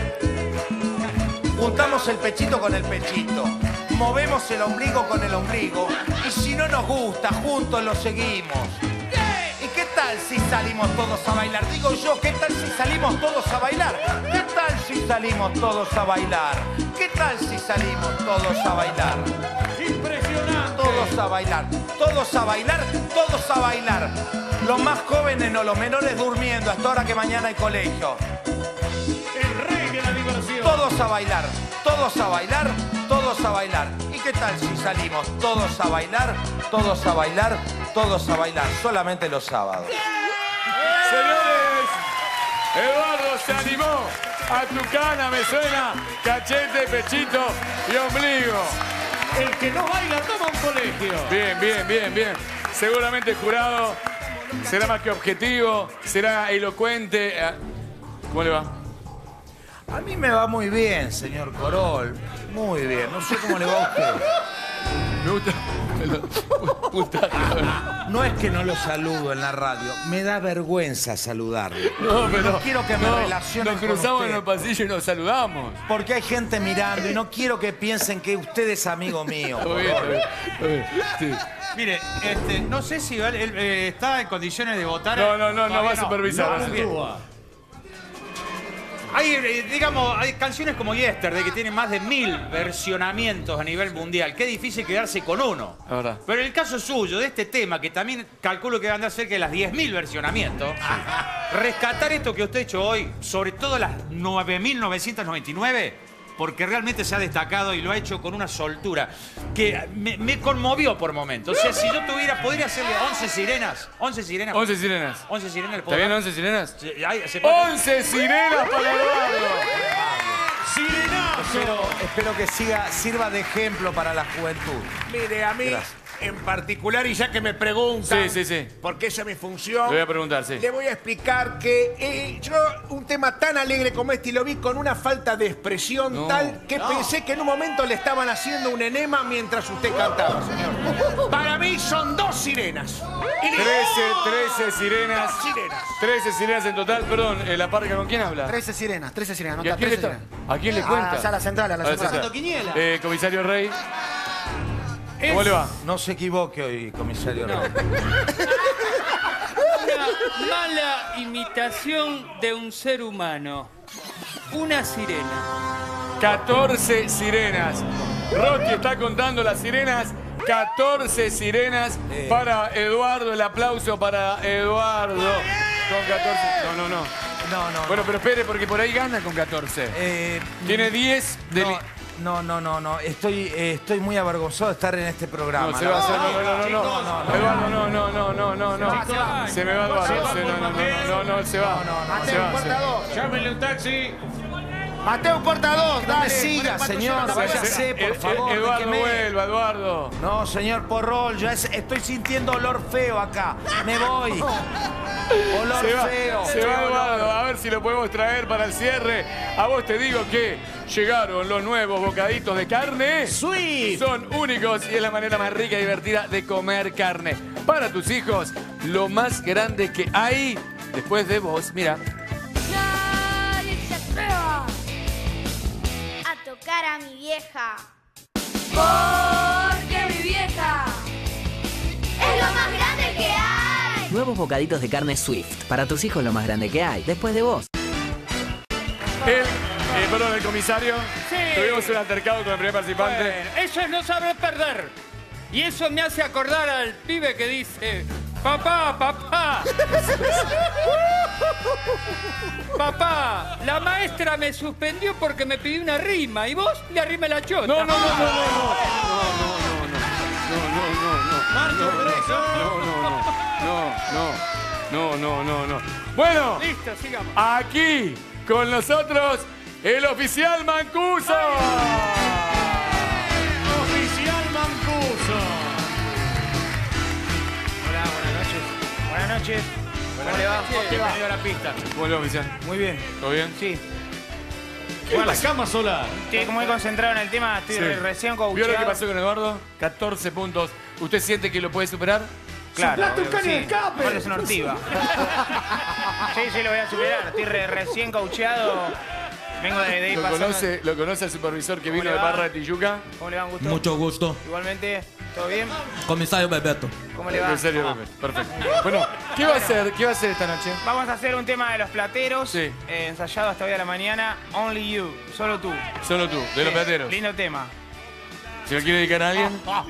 Juntamos el pechito con el pechito, movemos el ombligo con el ombligo, y si no nos gusta, juntos lo seguimos. ¿Qué tal si salimos todos a bailar? Digo yo, ¿qué tal si salimos todos a bailar? ¿Qué tal si salimos todos a bailar? ¿Qué tal si salimos todos a bailar? Impresionante. Todos a bailar, todos a bailar, todos a bailar. Los más jóvenes o los menores durmiendo hasta ahora que mañana hay colegio. El rey de la diversión. Todos a bailar, todos a bailar, todos a bailar. ¿Y qué tal si salimos todos a bailar, todos a bailar, todos a bailar? Solamente los sábados. Señores, Eduardo se animó a Tu Cana Me Suena, cachete, pechito y ombligo. El que no baila toma un colegio. Bien, bien, bien, bien. Seguramente el jurado será más que objetivo, será elocuente. ¿Cómo le va? A mí me va muy bien, señor Corol. Muy bien. No sé cómo le va a usted. Me gusta. Puta. No es que no lo saludo en la radio. Me da vergüenza saludarlo. No, pero no quiero que me no, relacionen nos cruzamos con en usted. el pasillo y nos saludamos. Porque hay gente mirando y no quiero que piensen que usted es amigo mío. Está bien, está bien, está bien. Sí. Mire, este, no sé si él, él, eh, está en condiciones de votar. No, no, no, no Todavía va a supervisar. No, no, bien. Hay, eh, digamos, hay canciones como Yesterday que tienen más de mil versionamientos a nivel mundial. Qué difícil quedarse con uno. La verdad. Pero en el caso suyo, de este tema, que también calculo que van a andar cerca de las diez mil versionamientos, rescatar esto que usted ha hecho hoy, sobre todo las nueve mil novecientos noventa y nueve, porque realmente se ha destacado y lo ha hecho con una soltura que me, me conmovió por momentos. O sea, si yo tuviera, podría hacerle once sirenas. once sirenas. once sirenas. once sirenas. ¿Está bien once sirenas? Sí, ahí, se puede- once sirenas para Eduardo. ¡Sirenazo! Espero, espero que siga, sirva de ejemplo para la juventud. Mire, a mí Gracias. en particular, y ya que me preguntan Sí, sí, sí. porque esa es mi función, Le voy a preguntar, sí. le voy a explicar que eh, yo un tema tan alegre como este lo vi con una falta de expresión No. tal que No. pensé que en un momento le estaban haciendo un enema mientras usted cantaba, señor. Para mí son dos sirenas. Y listo. trece, trece sirenas. Dos sirenas. trece sirenas en total. Perdón, eh, ¿la parca con quién habla? trece sirenas, trece sirenas. ¿Y a Anota, quién le, trece está- sirenas. ¿A quién le cuenta? Ah, ya la central, a la A la central. central. Eh, comisario Rey. ¿Cómo Es- le va? No se equivoque hoy, comisario. No. Rey. Una mala imitación de un ser humano. Una sirena. catorce sirenas. Rocky está contando las sirenas. catorce sirenas Eh. para Eduardo. El aplauso para Eduardo. Con catorce. No, no, no. No, no. Bueno, pero espere, porque por ahí gana con catorce. Eh, Tiene diez de... li- No, no, no, no. Estoy, eh, estoy muy avergonzado de estar en este programa. No, se La va a hacer. verdad. No, no, no, no, no. Eduardo, no, no, no, no, no, no. Se va, Se me va Eduardo. Se- No, no, no, no, no, él se va. Se Mateo, va, corta se- dos. Llámenle un taxi. Mateo, corta dos. No me Dale. siga, Pon el señor. patrón, se- Váyase, se- por Ed- favor. Eduardo, déjeme. vuelva, Eduardo. No, señor Porrol, ya es- estoy sintiendo olor feo acá. Me voy. Olor Se va, feo. se va Eduardo, a ver si lo podemos traer para el cierre. A vos te digo que llegaron los nuevos bocaditos de carne. Sweet. Son únicos y es la manera más rica y divertida de comer carne. Para tus hijos, lo más grande que hay después de vos. Mira, Nadie se atreva a tocar a mi vieja. Porque mi vieja es lo más grande que hay. Nuevos bocaditos de carne Swift. Para tus hijos lo más grande que hay. Después de vos. el, eh, perdón, el comisario. Sí. Tuvimos un altercado con el primer participante. Bueno, eso es no saber perder. Y eso me hace acordar al pibe que dice: papá, papá. Papá, la maestra me suspendió porque me pidió una rima. ¿Y vos le arrime la chota? No, no, no, no, no, no, no, no, no, no, no, no. Marco preso. No, no, no, no, no, no, no, no. Bueno, Listo, sigamos. aquí con nosotros el oficial Mancuso. Oficial Mancuso. Hola, buenas noches. Buenas noches. ¿Cómo le va? Bienvenido a la pista. ¿Cómo le va, oficial? Muy bien. ¿Todo bien? Sí. ¿Qué la cama sola? Estoy muy concentrado en el tema, estoy Sí. re- recién ¿Vio coacheado. lo que pasó con Eduardo? catorce puntos. ¿Usted siente que lo puede superar? Claro, Soplate un obvio que caño de sí. escape. Aparte es una ortiga. Sí, sí, lo voy a superar. Estoy re- recién caucheado. Vengo de, de ir ¿Lo pasando. conoce, ¿Lo conoce el supervisor que vino le de va? Barra de Tijuca? ¿Cómo le va, un gusto? Mucho gusto. Igualmente, ¿todo bien? Comisario Bebeto. ¿Cómo le va? En serio, Ah. Pepe. Perfecto. Bueno, ¿qué va a hacer? ¿Qué va a hacer esta noche? Vamos a hacer un tema de los plateros. Sí. eh, ensayado hasta hoy a la mañana. Only You. Solo tú. Solo tú, de los Sí, plateros. Lindo tema. ¿Se lo quiere dedicar a alguien? No. A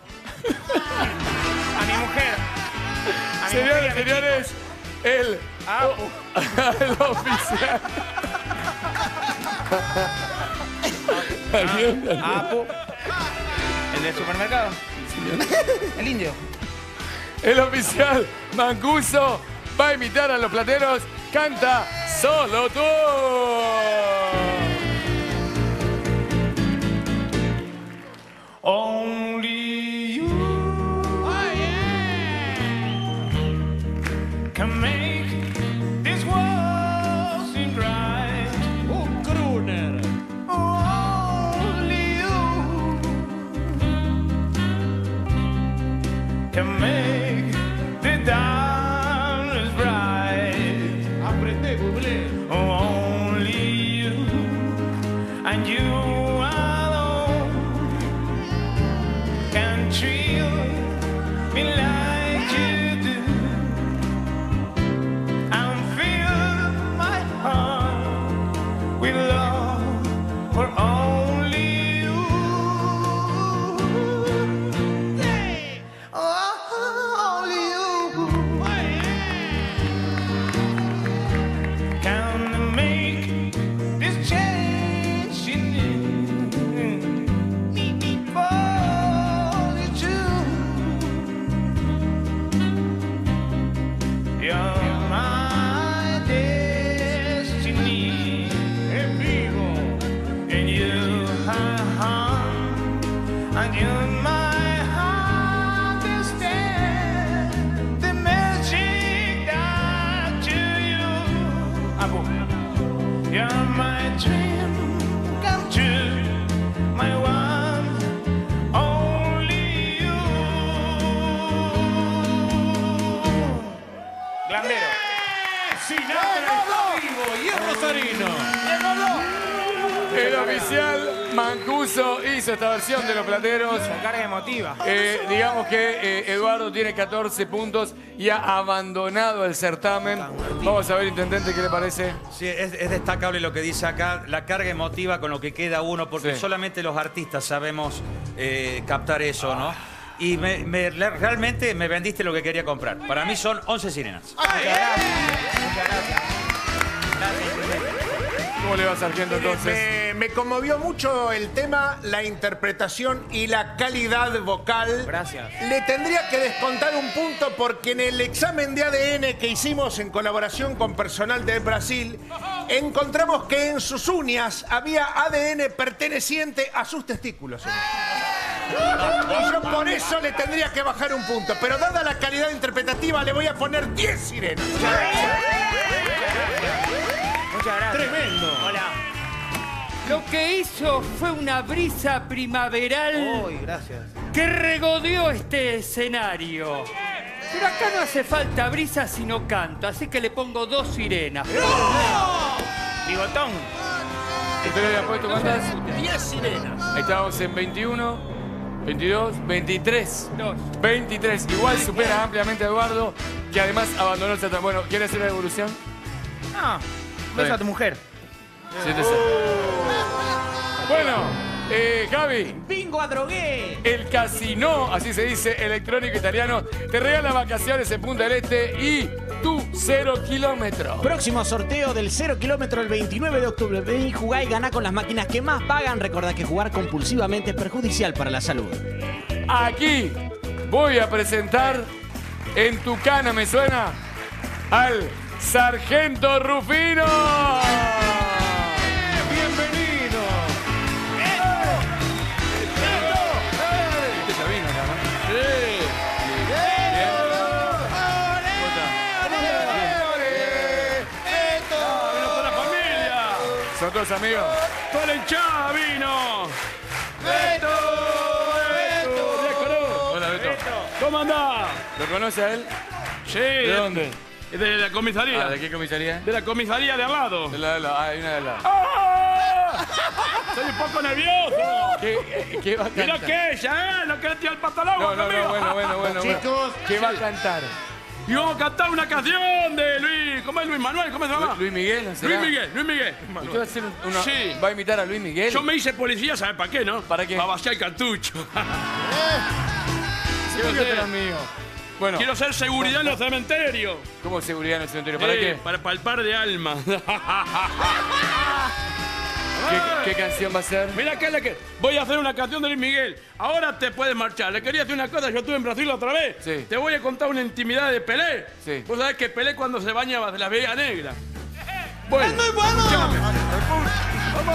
mi mujer. A mi mujer y Señores, a mi señores, el, Ah, el oficial. ¿A quién? Ah, pu. ¿El del supermercado? El indio. El oficial Mancuso va a invitar a los plateros. Canta Solo tú. Only you. can make the darkness bright. Aprende, Bublé. Only you and you alone can thrill me like you do and fill my heart with love for only you. Yeah. Oh, only you can make this change in you. For you, you're my destiny. En vivo. And you are home, and you're my understand the magic that you. Abo. You're my dream come true, my one, only you. Glandero. Sinatra está vivo y es rosarino. El oficial Mancuso hizo esta versión de Los Plateros. La carga emotiva. Eh, digamos que eh, Eduardo tiene catorce puntos y ha abandonado el certamen. Vamos a ver, intendente, ¿qué le parece? Sí, es, es destacable lo que dice acá, la carga emotiva con lo que queda uno, porque Sí. solamente los artistas sabemos eh, captar eso, ¿no? Y me, me- le- realmente me vendiste lo que quería comprar. Para mí son once sirenas. ¿Cómo le va, sargento, entonces? Me, me conmovió mucho el tema, la interpretación y la calidad vocal. Gracias. Le tendría que descontar un punto porque en el examen de A D N que hicimos en colaboración con personal de Brasil, encontramos que en sus uñas había A D N perteneciente a sus testículos. Y yo por eso le tendría que bajar un punto. Pero dada la calidad interpretativa, le voy a poner diez sirenas. Muchas gracias. Tremendo. Hola. Lo que hizo fue una brisa primaveral Uy, gracias. que regodeó este escenario. Pero acá no hace falta brisa sino canto, así que le pongo dos sirenas. Bigotón. ¿Usted le había puesto cuántas? diez sirenas. Ahí estábamos en veintiuno, veintidós, veintitrés. Dos. veintitrés. Igual supera ampliamente a Eduardo, que además abandonó el certamen. Bueno, ¿quiere hacer la devolución? No, beso a tu mujer. Siéntese. Bueno, eh, Javi. Bingo a drogué. El casino, así se dice, electrónico italiano, te regala vacaciones en Punta del Este y tu cero kilómetro. Próximo sorteo del cero kilómetro el veintinueve de octubre. Ven y jugá y ganá con las máquinas que más pagan. Recordá que jugar compulsivamente es perjudicial para la salud. Aquí voy a presentar en tu cana, ¿me suena? Al Sargento Rufino. Bienvenido. Este ya vino acá, ¿no? Sí. Son todos amigos. ¡Toda la hinchada vino! ¡Beto! ¡Beto! Hola, Beto. ¿Cómo andás? ¿Lo conoce a él? Sí. ¿De dónde? De la comisaría. Ah, ¿de qué comisaría? De la comisaría de al lado. De la de la. Ah, hay una de la. ¡Ah! Estoy un poco nervioso. ¿Qué, qué va a Mira cantar? que ella, ¿eh? No quiere tirar el pantalón. No, no, no, conmigo. bueno, bueno, bueno. Chicos, ¿qué va a sí. cantar? Y vamos a cantar una canción de Luis. ¿Cómo es Luis Manuel? ¿Cómo se llama? Luis Miguel, ¿no será? Luis Miguel, Luis Miguel. ¿Usted va a hacer una, Sí. va a imitar a Luis Miguel? Yo me hice policía, ¿sabes para qué, no? ¿Para qué? Para vaciar el cartucho. Sí, Quiero usted ser- era mío. Bueno, Quiero ser seguridad en los cementerios. ¿cómo seguridad en el cementerio? ¿Para Eh, qué? Para palpar de alma. ¿Qué, qué canción va a ser? Mira que le que voy a hacer una canción de Luis Miguel. Ahora te puedes marchar. Le quería decir una cosa, yo estuve en Brasil la otra vez. Sí. Te voy a contar una intimidad de Pelé. Sí. Vos sabés que Pelé cuando se bañaba de la veía negra. Bueno. ¡Es muy bueno! escuchame. Vamos.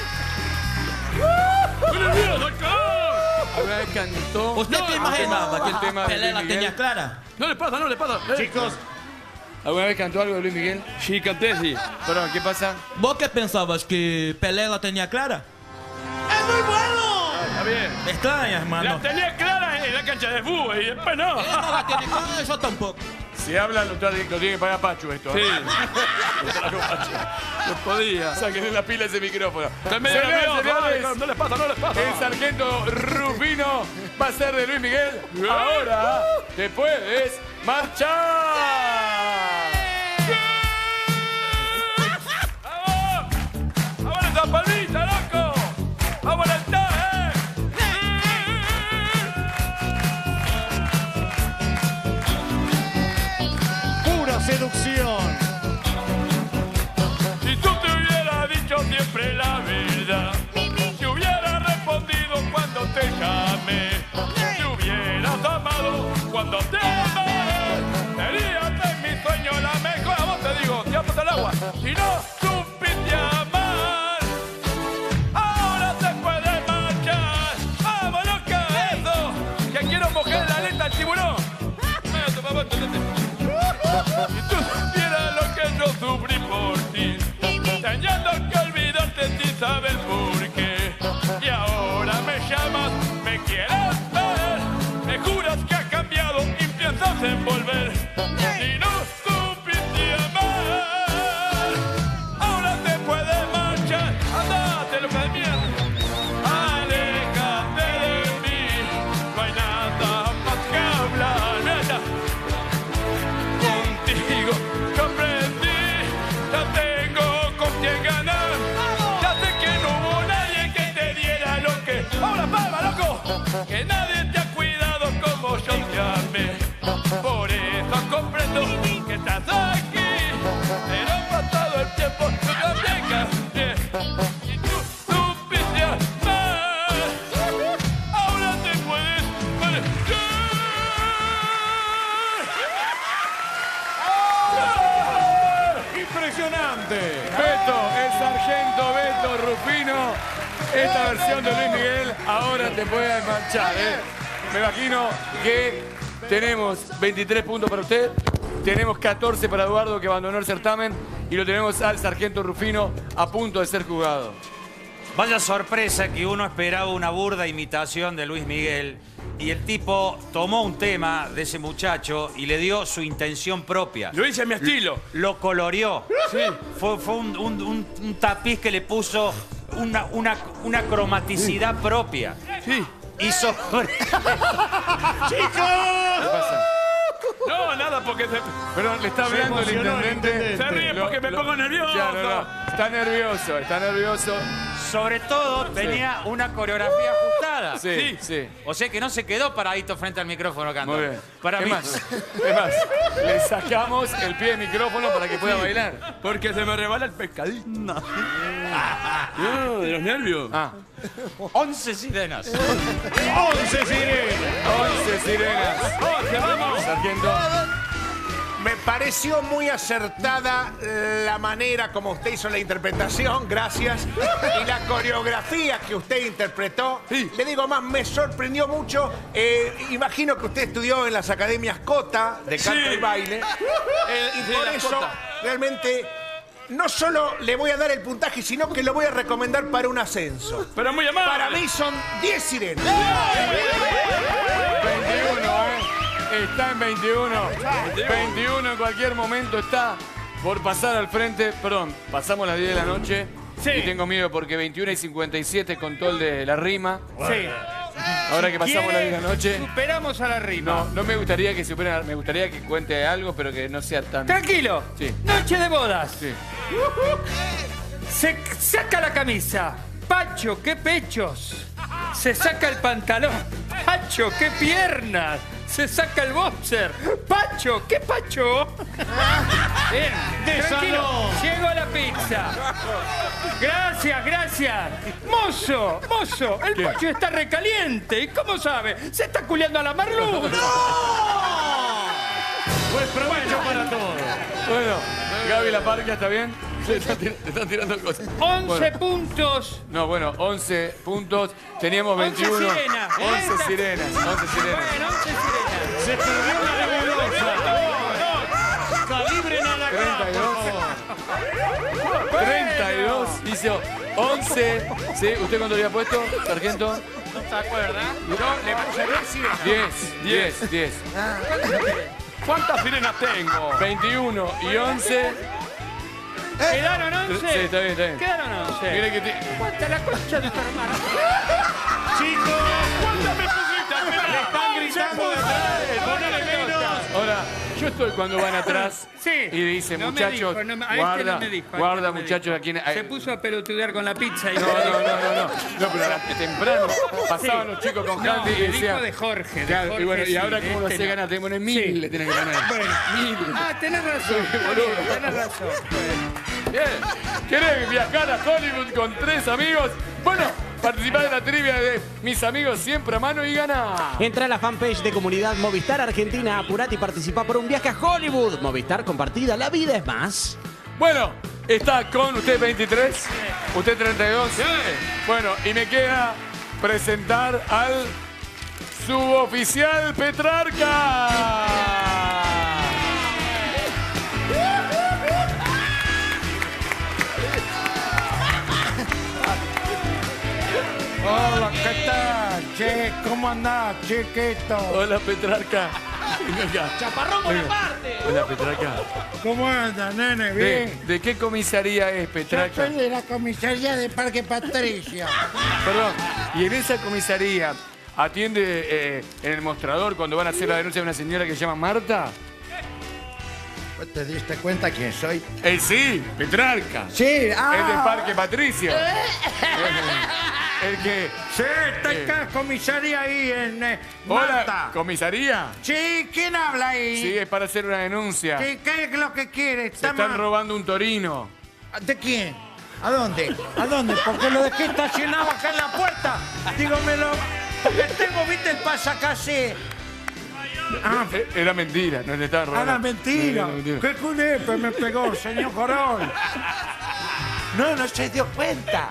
¡Muy nervioso, cabrón! ¿Alguna vez cantó? ¿Usted No, te el imaginaba tema- el que tema de Pelé Luis la Miguel? tenía clara? No le pasa, no le pasa. Eh. chicos, ¿Alguna vez cantó algo de Luis Miguel? Sí, canté, sí. Perdón, ¿qué pasa? ¿Vos qué pensabas? ¿Que Pelé la tenía clara? ¡Es muy bueno! Está bien. Me extraña, hermano. La tenía clara en la cancha de fútbol y después no. Eso tampoco. Si hablan, lo, lo tiene que pagar Pachu esto. Sí. No podía. Sáquenle la pila a ese micrófono. También Señores, era señores, mío, no les pasa, no les pasa. El sargento Rufino va a ser de Luis Miguel. Ahora te puedes marchar. ¡Vamos! ¡Vamos esa palmita, loco! ¡Vamos a estar, eh! Pura seducción. Si tú te hubieras dicho siempre la verdad, si hubieras respondido cuando te llamé, si hubieras amado cuando te amé, serías en mi sueño la mejor. A vos te digo, tirate al agua. Si no supiste amar, ahora te puedes marchar. ¡Vamos, loca! ¡Eso! Que quiero mojar la aleta al tiburón. Eso, papá, entendete. Si tú supieras lo que yo sufrí por ti, teniendo que olvidarte sin saber por qué. Y ahora me llamas, me quieres ver, me juras que has cambiado y piensas en volver. Si no supiste amar, ahora te puedes marchar. Andate, loca de mierda. Aléjate de mí, no hay nada más que hablar. Mira, contigo comprendí, ya tengo con quién ganar. Ya sé que no hubo nadie que te diera lo que... ¡Ahora, palma, loco! Que nadie te ha cuidado como yo te amé. Por eso comprendo que estás aquí. Pero ha pasado el tiempo, yo también cambié. Y tú supiste amar, ahora te puedes marchar. Impresionante. Beto, el sargento Beto Rufino. Esta versión de Luis Miguel, ahora te puedes marchar, ¿eh? Me imagino que tenemos veintitrés puntos para usted, tenemos catorce para Eduardo, que abandonó el certamen, y lo tenemos al sargento Rufino a punto de ser juzgado. Vaya sorpresa que uno esperaba una burda imitación de Luis Miguel y el tipo tomó un tema de ese muchacho y le dio su intención propia. Lo hice a mi estilo. Lo coloreó. Sí. Fue, fue un, un- un- un tapiz que le puso una, una, una cromaticidad propia. Sí. Y sobre... ¡Chicos! No, nada, porque se... Pero le está hablando el intendente. Se ríe porque me pongo nervioso. Claro, no. Está nervioso, está nervioso. Sobre todo tenía una coreografía ajustada. Sí, sí. O sea que no se quedó paradito frente al micrófono cantando. Muy bien. Para ¿Qué mí. más? ¿Qué más? Le sacamos el pie de micrófono para que pueda bailar. Porque se me rebala el pescadito. No. No, de los nervios. Ah. Once sirenas. ¡Once sirenas! ¡Once sirenas! ¡Once, vamos! Sargento. Me pareció muy acertada la manera como usted hizo la interpretación, gracias. Y la coreografía que usted interpretó, le digo más, me sorprendió mucho. Eh, imagino que usted estudió en las academias Cota de canto Sí. y baile. Eh, y Sí, por las eso, Cota. realmente, no solo le voy a dar el puntaje, sino que lo voy a recomendar para un ascenso. Pero muy amable. Para mí son diez sirenas. veintiuno, ¿eh? Está en veintiuno. veintiuno en cualquier momento está por pasar al frente. Perdón, pasamos las diez de la noche. Sí. Y tengo miedo porque veintiuno y cincuenta y siete con todo el de la rima. Sí. Ahora que pasamos las diez de la noche. Superamos a la rima. No, no me gustaría que superen, me gustaría que cuente algo, pero que no sea tan... Tranquilo. Sí. Noche de bodas. Sí. Se saca la camisa. Pacho, qué pechos. Se saca el pantalón. Pacho, qué piernas. Se saca el boxer. Pacho, qué pacho. Bien, De tranquilo. salón. Llego a la pizza. Gracias, gracias. Mozo, mozo, el ¿Qué? pollo está recaliente. ¿Y cómo sabe? Se está culeando a la Marluz. Pues provecho para todos. Bueno, Gaby La Parca, ¿está bien? Le están, tir- le están tirando cosas. once Bueno. puntos. No, bueno, once puntos. Teníamos once veintiuno. sirenas. once Esta- sirenas. once sirenas. Bueno, once sirenas. Se perdió la nebulosa. Calibren a la treinta y dos. treinta y dos. Hizo once. ¿Sí? ¿Usted cuánto había puesto, sargento? ¿se acuerda? Yo le puse Messi. diez, diez, diez. ¿Cuántas sirenas tengo? veintiuno y once. ¿Quedaron once? Sí, está bien, está bien. Quedaron once. Mire que te... ¿Cuánta la concha de tu hermana? Chicos, ¿cuántas me pusiste a Le están gritando detrás. Ponele menos. Ahora, yo estoy cuando van atrás Sí. y dicen, No me muchachos, dijo, no me- a este guarda, no me dijo, a este guarda, no me muchachos, dijo. aquí... en- Se puso a pelotudear con la pizza y No, no, no, no, no, no, pero era temprano pasaban los chicos con No, Handy y el decían... hijo de Jorge, de Claro, Jorge, y bueno, y sí, ahora cómo lo este hace no. ganar, te ponen mil, Sí. le tienen que poner. Bueno. Mil. Ah, tenés razón. Boludo. Tenés razón. Bien. ¿Querés viajar a Hollywood con tres amigos? Bueno, participá de la trivia de mis amigos siempre a mano y gana. Entra a la fanpage de Comunidad Movistar Argentina, apurate y participa por un viaje a Hollywood. Movistar compartida, la vida es más. Bueno, está con usted veintitrés, usted treinta y dos. Bueno, y me queda presentar al suboficial Petrarca. Hola, ¿qué tal? Che, ¿cómo andás, chiquito? Hola, Petrarca. Venga acá. Chaparrón por aparte. Hola, Petrarca. ¿Cómo andas, nene? ¿De, ¿Bien? de qué comisaría es, Yo Petrarca? soy de la comisaría de Parque Patricia. Perdón, y en esa comisaría atiende eh, en el mostrador cuando van a hacer la denuncia de una señora que se llama Marta. ¿Vos te diste cuenta quién soy? Eh, sí, Petrarca. Sí, ah. Es de Parque Patricio. El que... Sí, está Eh. acá, comisaría ahí en eh, Hola, Marta. ¿comisaría? Sí, ¿quién habla ahí? Sí, es para hacer una denuncia. Sí, ¿qué es lo que quiere? Se Está están mal. robando un torino. ¿De quién? ¿A dónde? ¿A dónde? Porque lo dejé estacionado acá en la puerta. Dígomelo. Porque tengo, viste, el pasacasé. Ah, Eh, Era mentira, no le estaban robando. Era mentira. Era mentira. ¿Qué culepe me pegó, señor Corol? No, no se dio cuenta.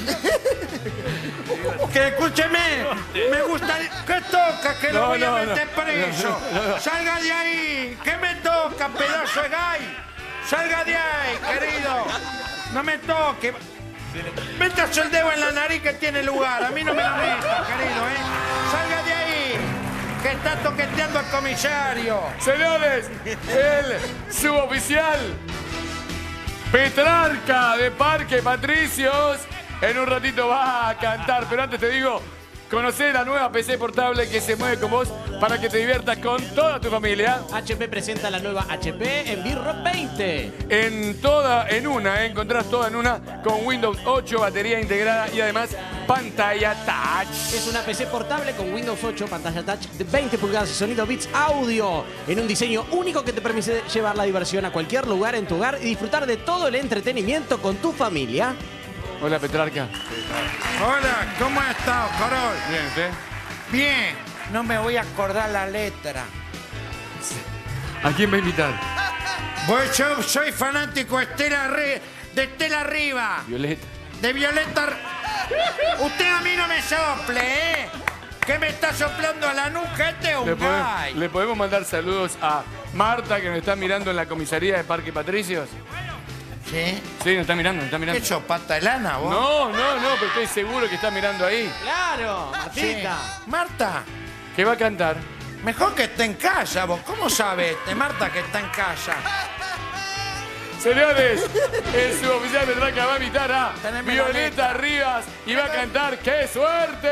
Que escúcheme, me gustaría. ¿Qué toca? Que lo No, voy a no, meter no. preso. No, no, no. Salga de ahí. ¿Qué me toca, pedazo de gay? Salga de ahí, querido. No me toque. Métase el dedo en la nariz que tiene lugar. A mí no me lo meta, querido, ¿eh? Salga de ahí. Que está toqueteando al comisario. Señores, el suboficial Petrarca de Parque Patricios en un ratito va a cantar, pero antes te digo, conocé la nueva P C portable que se mueve con vos para que te diviertas con toda tu familia. H P presenta la nueva H P Envirro veinte. En toda, en una, ¿eh? Encontrás toda en una con Windows ocho, batería integrada y además pantalla touch. Es una P C portable con Windows ocho, pantalla touch de veinte pulgadas y sonido Beats Audio. En un diseño único que te permite llevar la diversión a cualquier lugar en tu hogar y disfrutar de todo el entretenimiento con tu familia. Hola, Petrarca. Hola, ¿cómo has estado, Corol? Bien, ¿usted? Bien. No me voy a acordar la letra. ¿A quién va a invitar? Pues yo soy fanático de Estela, Ri- de Estela Riva, Violeta. de Violeta. R- Usted a mí no me sople, ¿eh? ¿Qué me está soplando a la nuca? Este es Le un podemos, gay. le podemos mandar saludos a Marta, que nos está mirando en la comisaría de Parque Patricios. ¿Sí? Sí, nos está mirando, nos está mirando. ¿Qué sos, pata de lana, vos? No, no, no, pero estoy seguro que está mirando ahí. Claro, Martita. Sí. Marta, ¿Qué va a cantar? mejor que esté en casa, vos. ¿Cómo sabe este, Marta, que está en casa? Señores, el suboficial Petrarca va a invitar a Teneme la Violeta Rivas y va a cantar ¡Qué suerte!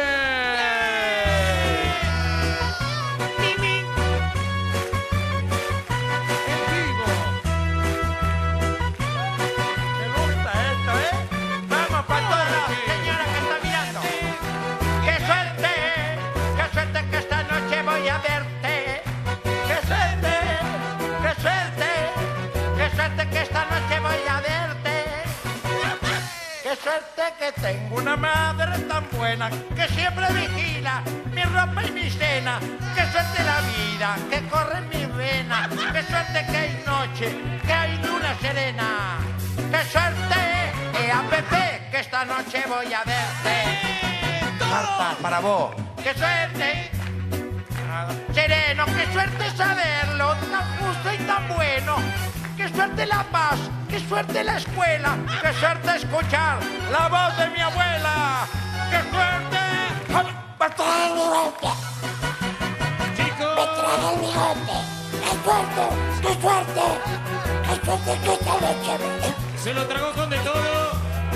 Me gusta esto, ¿eh? Vamos para todos, señora que está mirando. ¡Qué suerte! ¡Qué suerte que esta noche voy a verte! ¡Qué suerte! ¡Qué suerte! ¡Qué suerte que esta noche voy a verte! ¡Qué suerte que tengo una madre tan buena que siempre vigila mi ropa y mi cena! ¡Qué suerte la vida que corre en mi vena! ¡Qué suerte que hay noche, que hay luna serena! ¡Qué suerte! ¡Eh, a Pepe, que esta noche voy a verte! Marta, para vos. ¡Qué suerte! Sereno, qué suerte saberlo, tan justo y tan bueno. ¡Qué suerte la paz! ¡Qué suerte la escuela! ¡Qué suerte escuchar la voz de mi abuela! ¡Qué suerte! ¡Me trae el bigote! ¡Chicos! ¡Me trae el bigote! ¡Qué suerte! ¡Qué suerte! ¡Qué suerte que esta noche! Se lo tragó con de todo.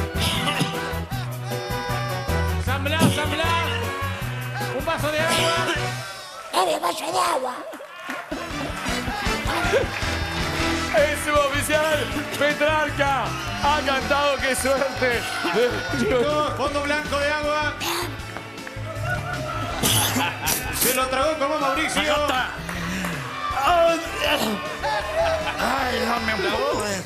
Samblá, samblá. Un vaso de agua. ¡Dame vaso de agua! Es suboficial. Petrarca ha cantado. ¡Qué suerte! Chicos, fondo blanco de agua. Se lo tragó como Mauricio. Ay, no me pude.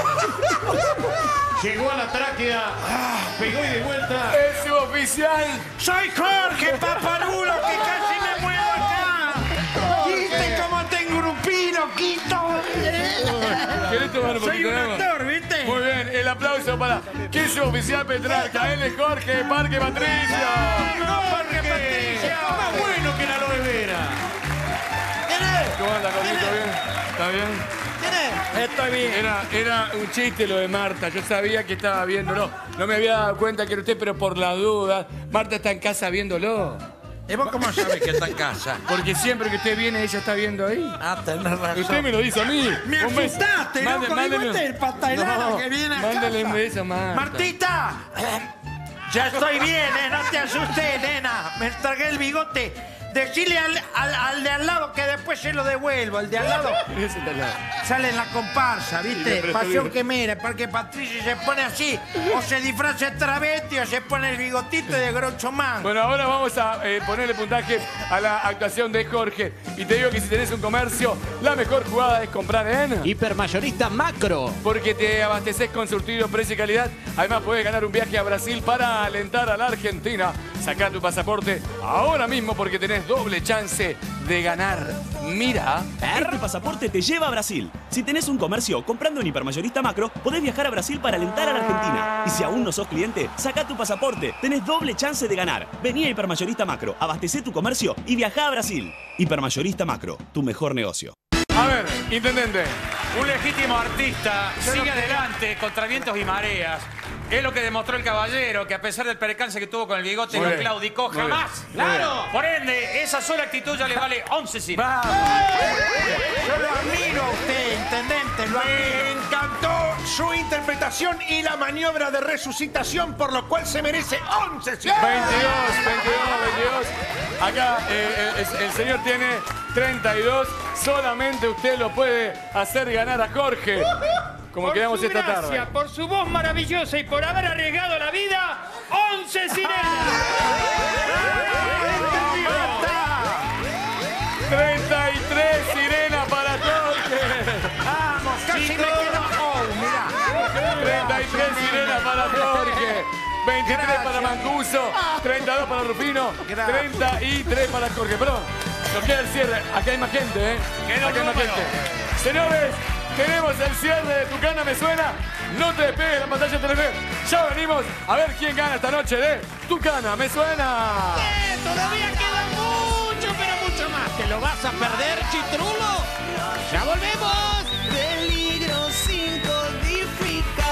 Llegó a la tráquea. Pegó y de vuelta. Es suboficial. Soy Jorge Paparulo, que casi me muero acá. ¿Viste cómo tengo un piroquito? ¿Querés tomar un Soy poquito un de agua? actor, ¿viste? Muy bien, el aplauso para que es suboficial Petrarca. Él es Jorge Parque Patricio. Jorge Patricio. Más bueno que la aloe vera. ¿Cómo anda, Jorgito? ¿Bien? ¿Está bien? Estoy bien. Era, era un chiste lo de Marta. Yo sabía que estaba viéndolo. No me había dado cuenta que era usted, pero por la duda. Marta está en casa viéndolo. ¿Y vos cómo sabés que está en casa? Porque siempre que usted viene, ella está viendo ahí. Ah, tenés razón. Usted me lo dice a mí. Me Un beso. asustaste, Mande- loco. mándele- Digo, este es el patailano No, que viene a mándele casa. un beso a Marta. Martita. Ya estoy bien, eh. No te asustes, nena. Me tragué el bigote. Decile al, al, al de al lado que después se lo devuelvo. El de al lado Ese está al lado. sale en la comparsa, Sí, ¿viste? pero está Pasión bien. que mire, porque Patricio se pone así, o se disfraza de travesti, o se pone el bigotito de Groucho Man. Bueno, ahora vamos a eh, ponerle puntaje a la actuación de Jorge. Y te digo que si tenés un comercio, la mejor jugada es comprar en... Hipermayorista Macro. Porque te abasteces con surtido, precio y calidad. Además, puedes ganar un viaje a Brasil para alentar a la Argentina. Sacá tu pasaporte ahora mismo porque tenés doble chance de ganar. Mira. Este pasaporte te lleva a Brasil. Si tenés un comercio comprando en Hipermayorista Macro, podés viajar a Brasil para alentar a la Argentina. Y si aún no sos cliente, sacá tu pasaporte. Tenés doble chance de ganar. Vení a Hipermayorista Macro, abastecé tu comercio y viajá a Brasil. Hipermayorista Macro, tu mejor negocio. A ver, intendente. Un legítimo artista sigue adelante contra vientos y mareas. Es lo que demostró el caballero, que a pesar del percance que tuvo con el bigote, Muy no bien. claudicó Muy bien. jamás. Muy bien. ¡Claro! Por ende, esa sola actitud ya le vale once cines. Yo lo admiro a usted, intendente, lo Me admiro. encantó su interpretación y la maniobra de resucitación, por lo cual se merece once. veintidós, veintidós, veintidós. Acá eh, el, el señor tiene treinta y dos. Solamente usted lo puede hacer ganar a Jorge. Como Por quedamos su esta gracia, tarde. por su voz maravillosa y por haber arriesgado la vida, once sirenas. treinta y tres sirenas para Jorge. Vamos, casi me quedo. Oh, mirá. treinta y tres sirenas para Jorge. veintitrés para Gracias. Mancuso. treinta y dos para Rufino. Gracias. treinta y tres para Jorge. Perdón, nos queda el cierre. Acá hay más gente, ¿eh? Queda un Acá hay más número. gente. Señores, tenemos el cierre de Tucana Me Suena. No te despegues la pantalla de Telefe. Ya venimos a ver quién gana esta noche de Tucana Me Suena. Eh, todavía queda mucho, pero mucho más. ¿Te lo vas a perder, chitrulo? ¡Ya volvemos! Peligro sin codificar.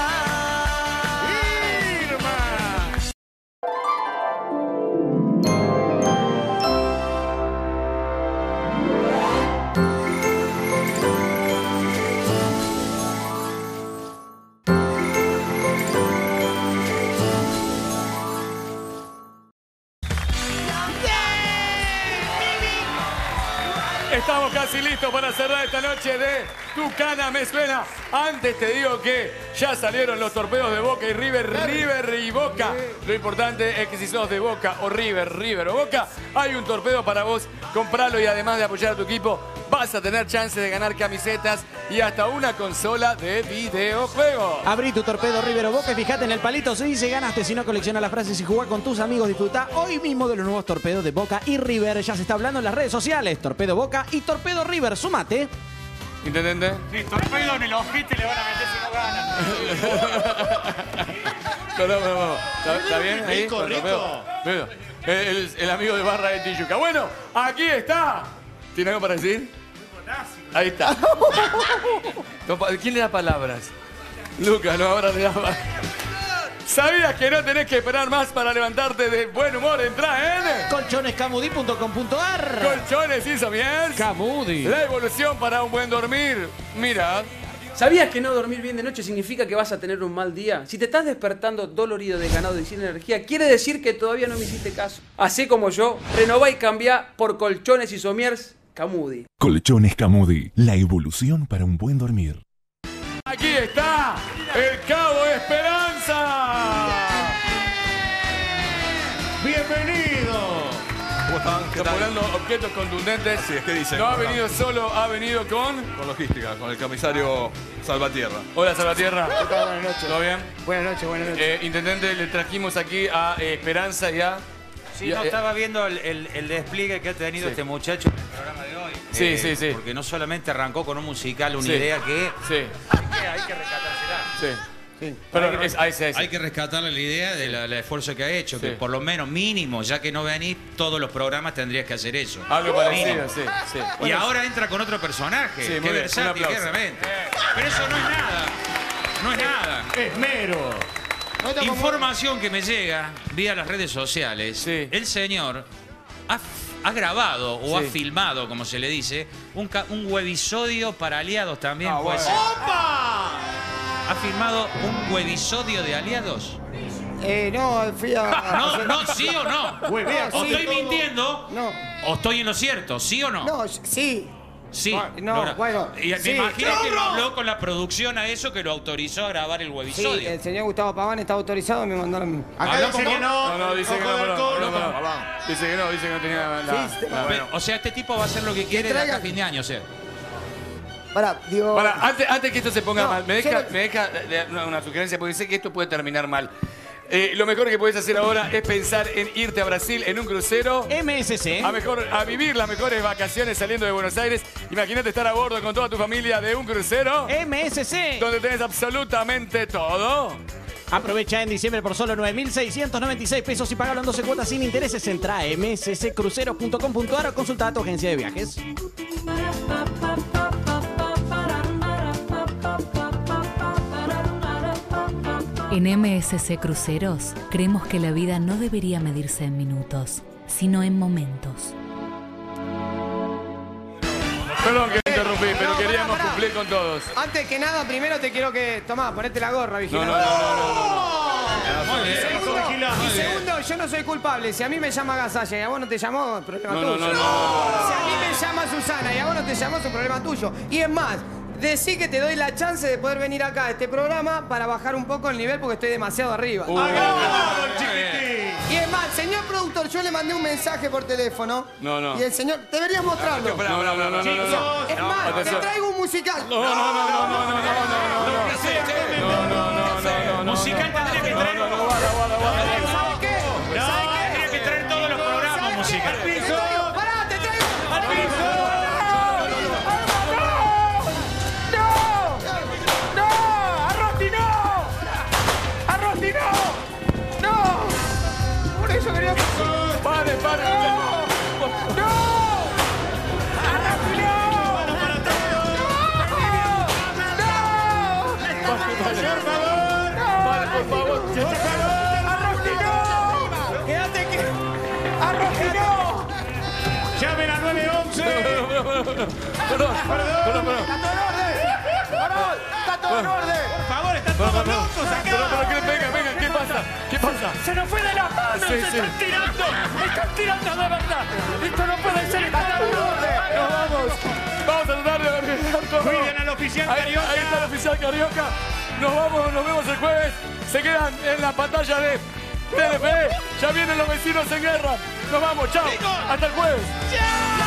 Estamos casi listos para cerrar esta noche de Tucana Me Suena. Antes te digo que ya salieron los torpedos de Boca y River, River y Boca. Lo importante es que si sos de Boca o River, River o Boca, hay un torpedo para vos. Compralo y además de apoyar a tu equipo, vas a tener chance de ganar camisetas y hasta una consola de videojuegos. Abrí tu torpedo River o Boca y fíjate en el palito. Si dice ganaste, si no colecciona las frases y jugá con tus amigos. Disfruta hoy mismo de los nuevos torpedos de Boca y River. Ya se está hablando en las redes sociales. Torpedo Boca y Torpedo River. Sumate. ¿Intendente? Sí, torpedo en el ojete le van a meter si no ganan. No, no, no, no. ¿Está, está bien ahí? Rico, Con rico. torpedo. Bueno, el, el- el amigo de Barra de Tijuca. Bueno, aquí está. ¿Tiene algo para decir? Ahí está. No, pa- ¿Quién le da palabras? Lucas, no, ahora le da palabras. ¿Sabías que no tenés que esperar más para levantarte de buen humor? Entrá en colchones camudi punto com punto ar. Colchones y somiers Camudi. La evolución para un buen dormir. Mira. ¿Sabías que no dormir bien de noche significa que vas a tener un mal día? Si te estás despertando dolorido, desganado y sin energía, quiere decir que todavía no me hiciste caso. Así como yo, renová y cambiá por Colchones y Somiers Camudi. Colchones Camudi, la evolución para un buen dormir. Aquí está el Cabo Esperanza. Bienvenido. ¿Cómo están? Estamos hablando objetos contundentes. Sí, es que dicen. No ha venido solo, ha venido con... Con logística, con el comisario Salvatierra. Hola, Salvatierra. ¿Qué tal? Buenas noches. ¿Todo bien? Buenas noches, buenas noches. Eh, intendente, le trajimos aquí a eh, Esperanza y a... Sí, y a- no eh, estaba viendo el, el- el despliegue que ha tenido Sí. este muchacho en el programa de hoy. Sí, sí, sí. Porque no solamente arrancó con un musical, una Sí. idea que... Sí. Hay que, hay que rescatársela. Sí. Pero es, ahí se Hay que rescatarle la idea del el esfuerzo que ha hecho, Sí. que por lo menos mínimo, ya que no venís, todos los programas tendrías que hacer eso. Algo parecido, Mínimo. sí, sí. Y Bueno, ahora entra con otro personaje. Sí, muy qué bien, versátil, un aplauso. qué realmente. Pero eso no es nada. No es nada. Esmero. Información que me llega vía las redes sociales. El señor ha, ha grabado o Sí. ha filmado, como se le dice, un, ca- un webisodio para aliados también. Ah, puede bueno. ser. ¡Opa! ¿Ha filmado un webisodio de aliados? Eh, no, fui a... No, no, sí o no. Huevea, O sí, estoy todo. mintiendo No. o estoy en lo cierto, ¿sí o no? No, sí. Sí. No, Logra- bueno, Y me sí. imagino que lo ¡No! habló con la producción a eso que lo autorizó a grabar el Sí, webisodio. el señor Gustavo Paván está autorizado y me mandaron a mí. Acá dice que no. No, no, dice que no, Ojo de pero- alcohol, no, ojo. no, no. Dice que no, dice que no tenía la... Sí, sí, la- Pero, o sea, este tipo va a hacer lo que quiere de acá a traigan- fin de año, o sea. Pará, digo... Para, antes, antes que esto se ponga No, mal, me deja, solo- me deja eh, una, una sugerencia, porque sé que esto puede terminar mal. Eh, lo mejor que puedes hacer ahora es pensar en irte a Brasil en un crucero. M S C. A, mejor, a vivir las mejores vacaciones saliendo de Buenos Aires. Imagínate estar a bordo con toda tu familia de un crucero. M S C. Donde tenés absolutamente todo. Aprovecha en diciembre por solo nueve mil seiscientos noventa y seis pesos y pagalo en doce cuotas sin intereses. Entra a m s c cruceros punto com punto ar o consulta a tu agencia de viajes. En M S C Cruceros creemos que la vida no debería medirse en minutos, sino en momentos. Perdón que me interrumpí, pero no, queríamos pará, pará. cumplir con todos. Antes que nada, primero te quiero que... Tomá, ponete la gorra, No, vigilante. no, no, no, no, no. Muy bien. Segundo, Vigilante. y segundo, yo no soy culpable. Si a mí me llama Gasalla y a vos no te llamó, problema No, no, tuyo. no, no, no, Si a mí me llama Susana y a vos no te llamó, es un problema tuyo. Y es más, decí que te doy la chance de poder venir acá a este programa para bajar un poco el nivel porque estoy demasiado arriba. Uh, Agrandado el chiquitín. Y es más, señor productor, yo le mandé un mensaje por teléfono. No, no. Y el señor, deberías mostrarlo. No, no, no, no, no, no, no. Es más, atención. te traigo un musical. No, no, no, no, no, no, no, no, no, no, no. No, no, no, no, no. Musical tendría que traer. No, no, no, guarda, guarda, guarda. ¿Sabes qué? ¿Sabes qué? Tendría que traer todos los programas ¿Sabes qué? musicales. Te traigo- Pará, te traigo. ¡Al piso! ¡No! ¡Arrosti no! ¡Arrosti no! ¡No! Por eso quería... Pare, pare. ¡No! ¡Arrosti no! Pare, por favor. ¡Arrosti no! Quédate que... ¡Arrosti no! Llamen al nueve once. Perdón, perdón, perdón. ¡Está todo en orden! ¡Perdón! ¡Está todo en orden! Por favor, están todos locos acá. Pero, pero, ¿qué? Venga, venga, ¿qué pasa? ¿Qué pasa? ¡Se nos fue de las manos! Sí, ¡Se sí. están tirando! ¡Están tirando de verdad! ¡Esto no puede ser! ¡Está todo en orden! Nos vamos. Vamos a tratar de organizar todo. Cuiden al oficial Ahí, Carioca. ahí está el oficial Carioca. Nos vamos, nos vemos el jueves. Se quedan en la pantalla de Telefe. Ya vienen los vecinos en guerra. Nos vamos, chao. Hasta el jueves. ¡Ya!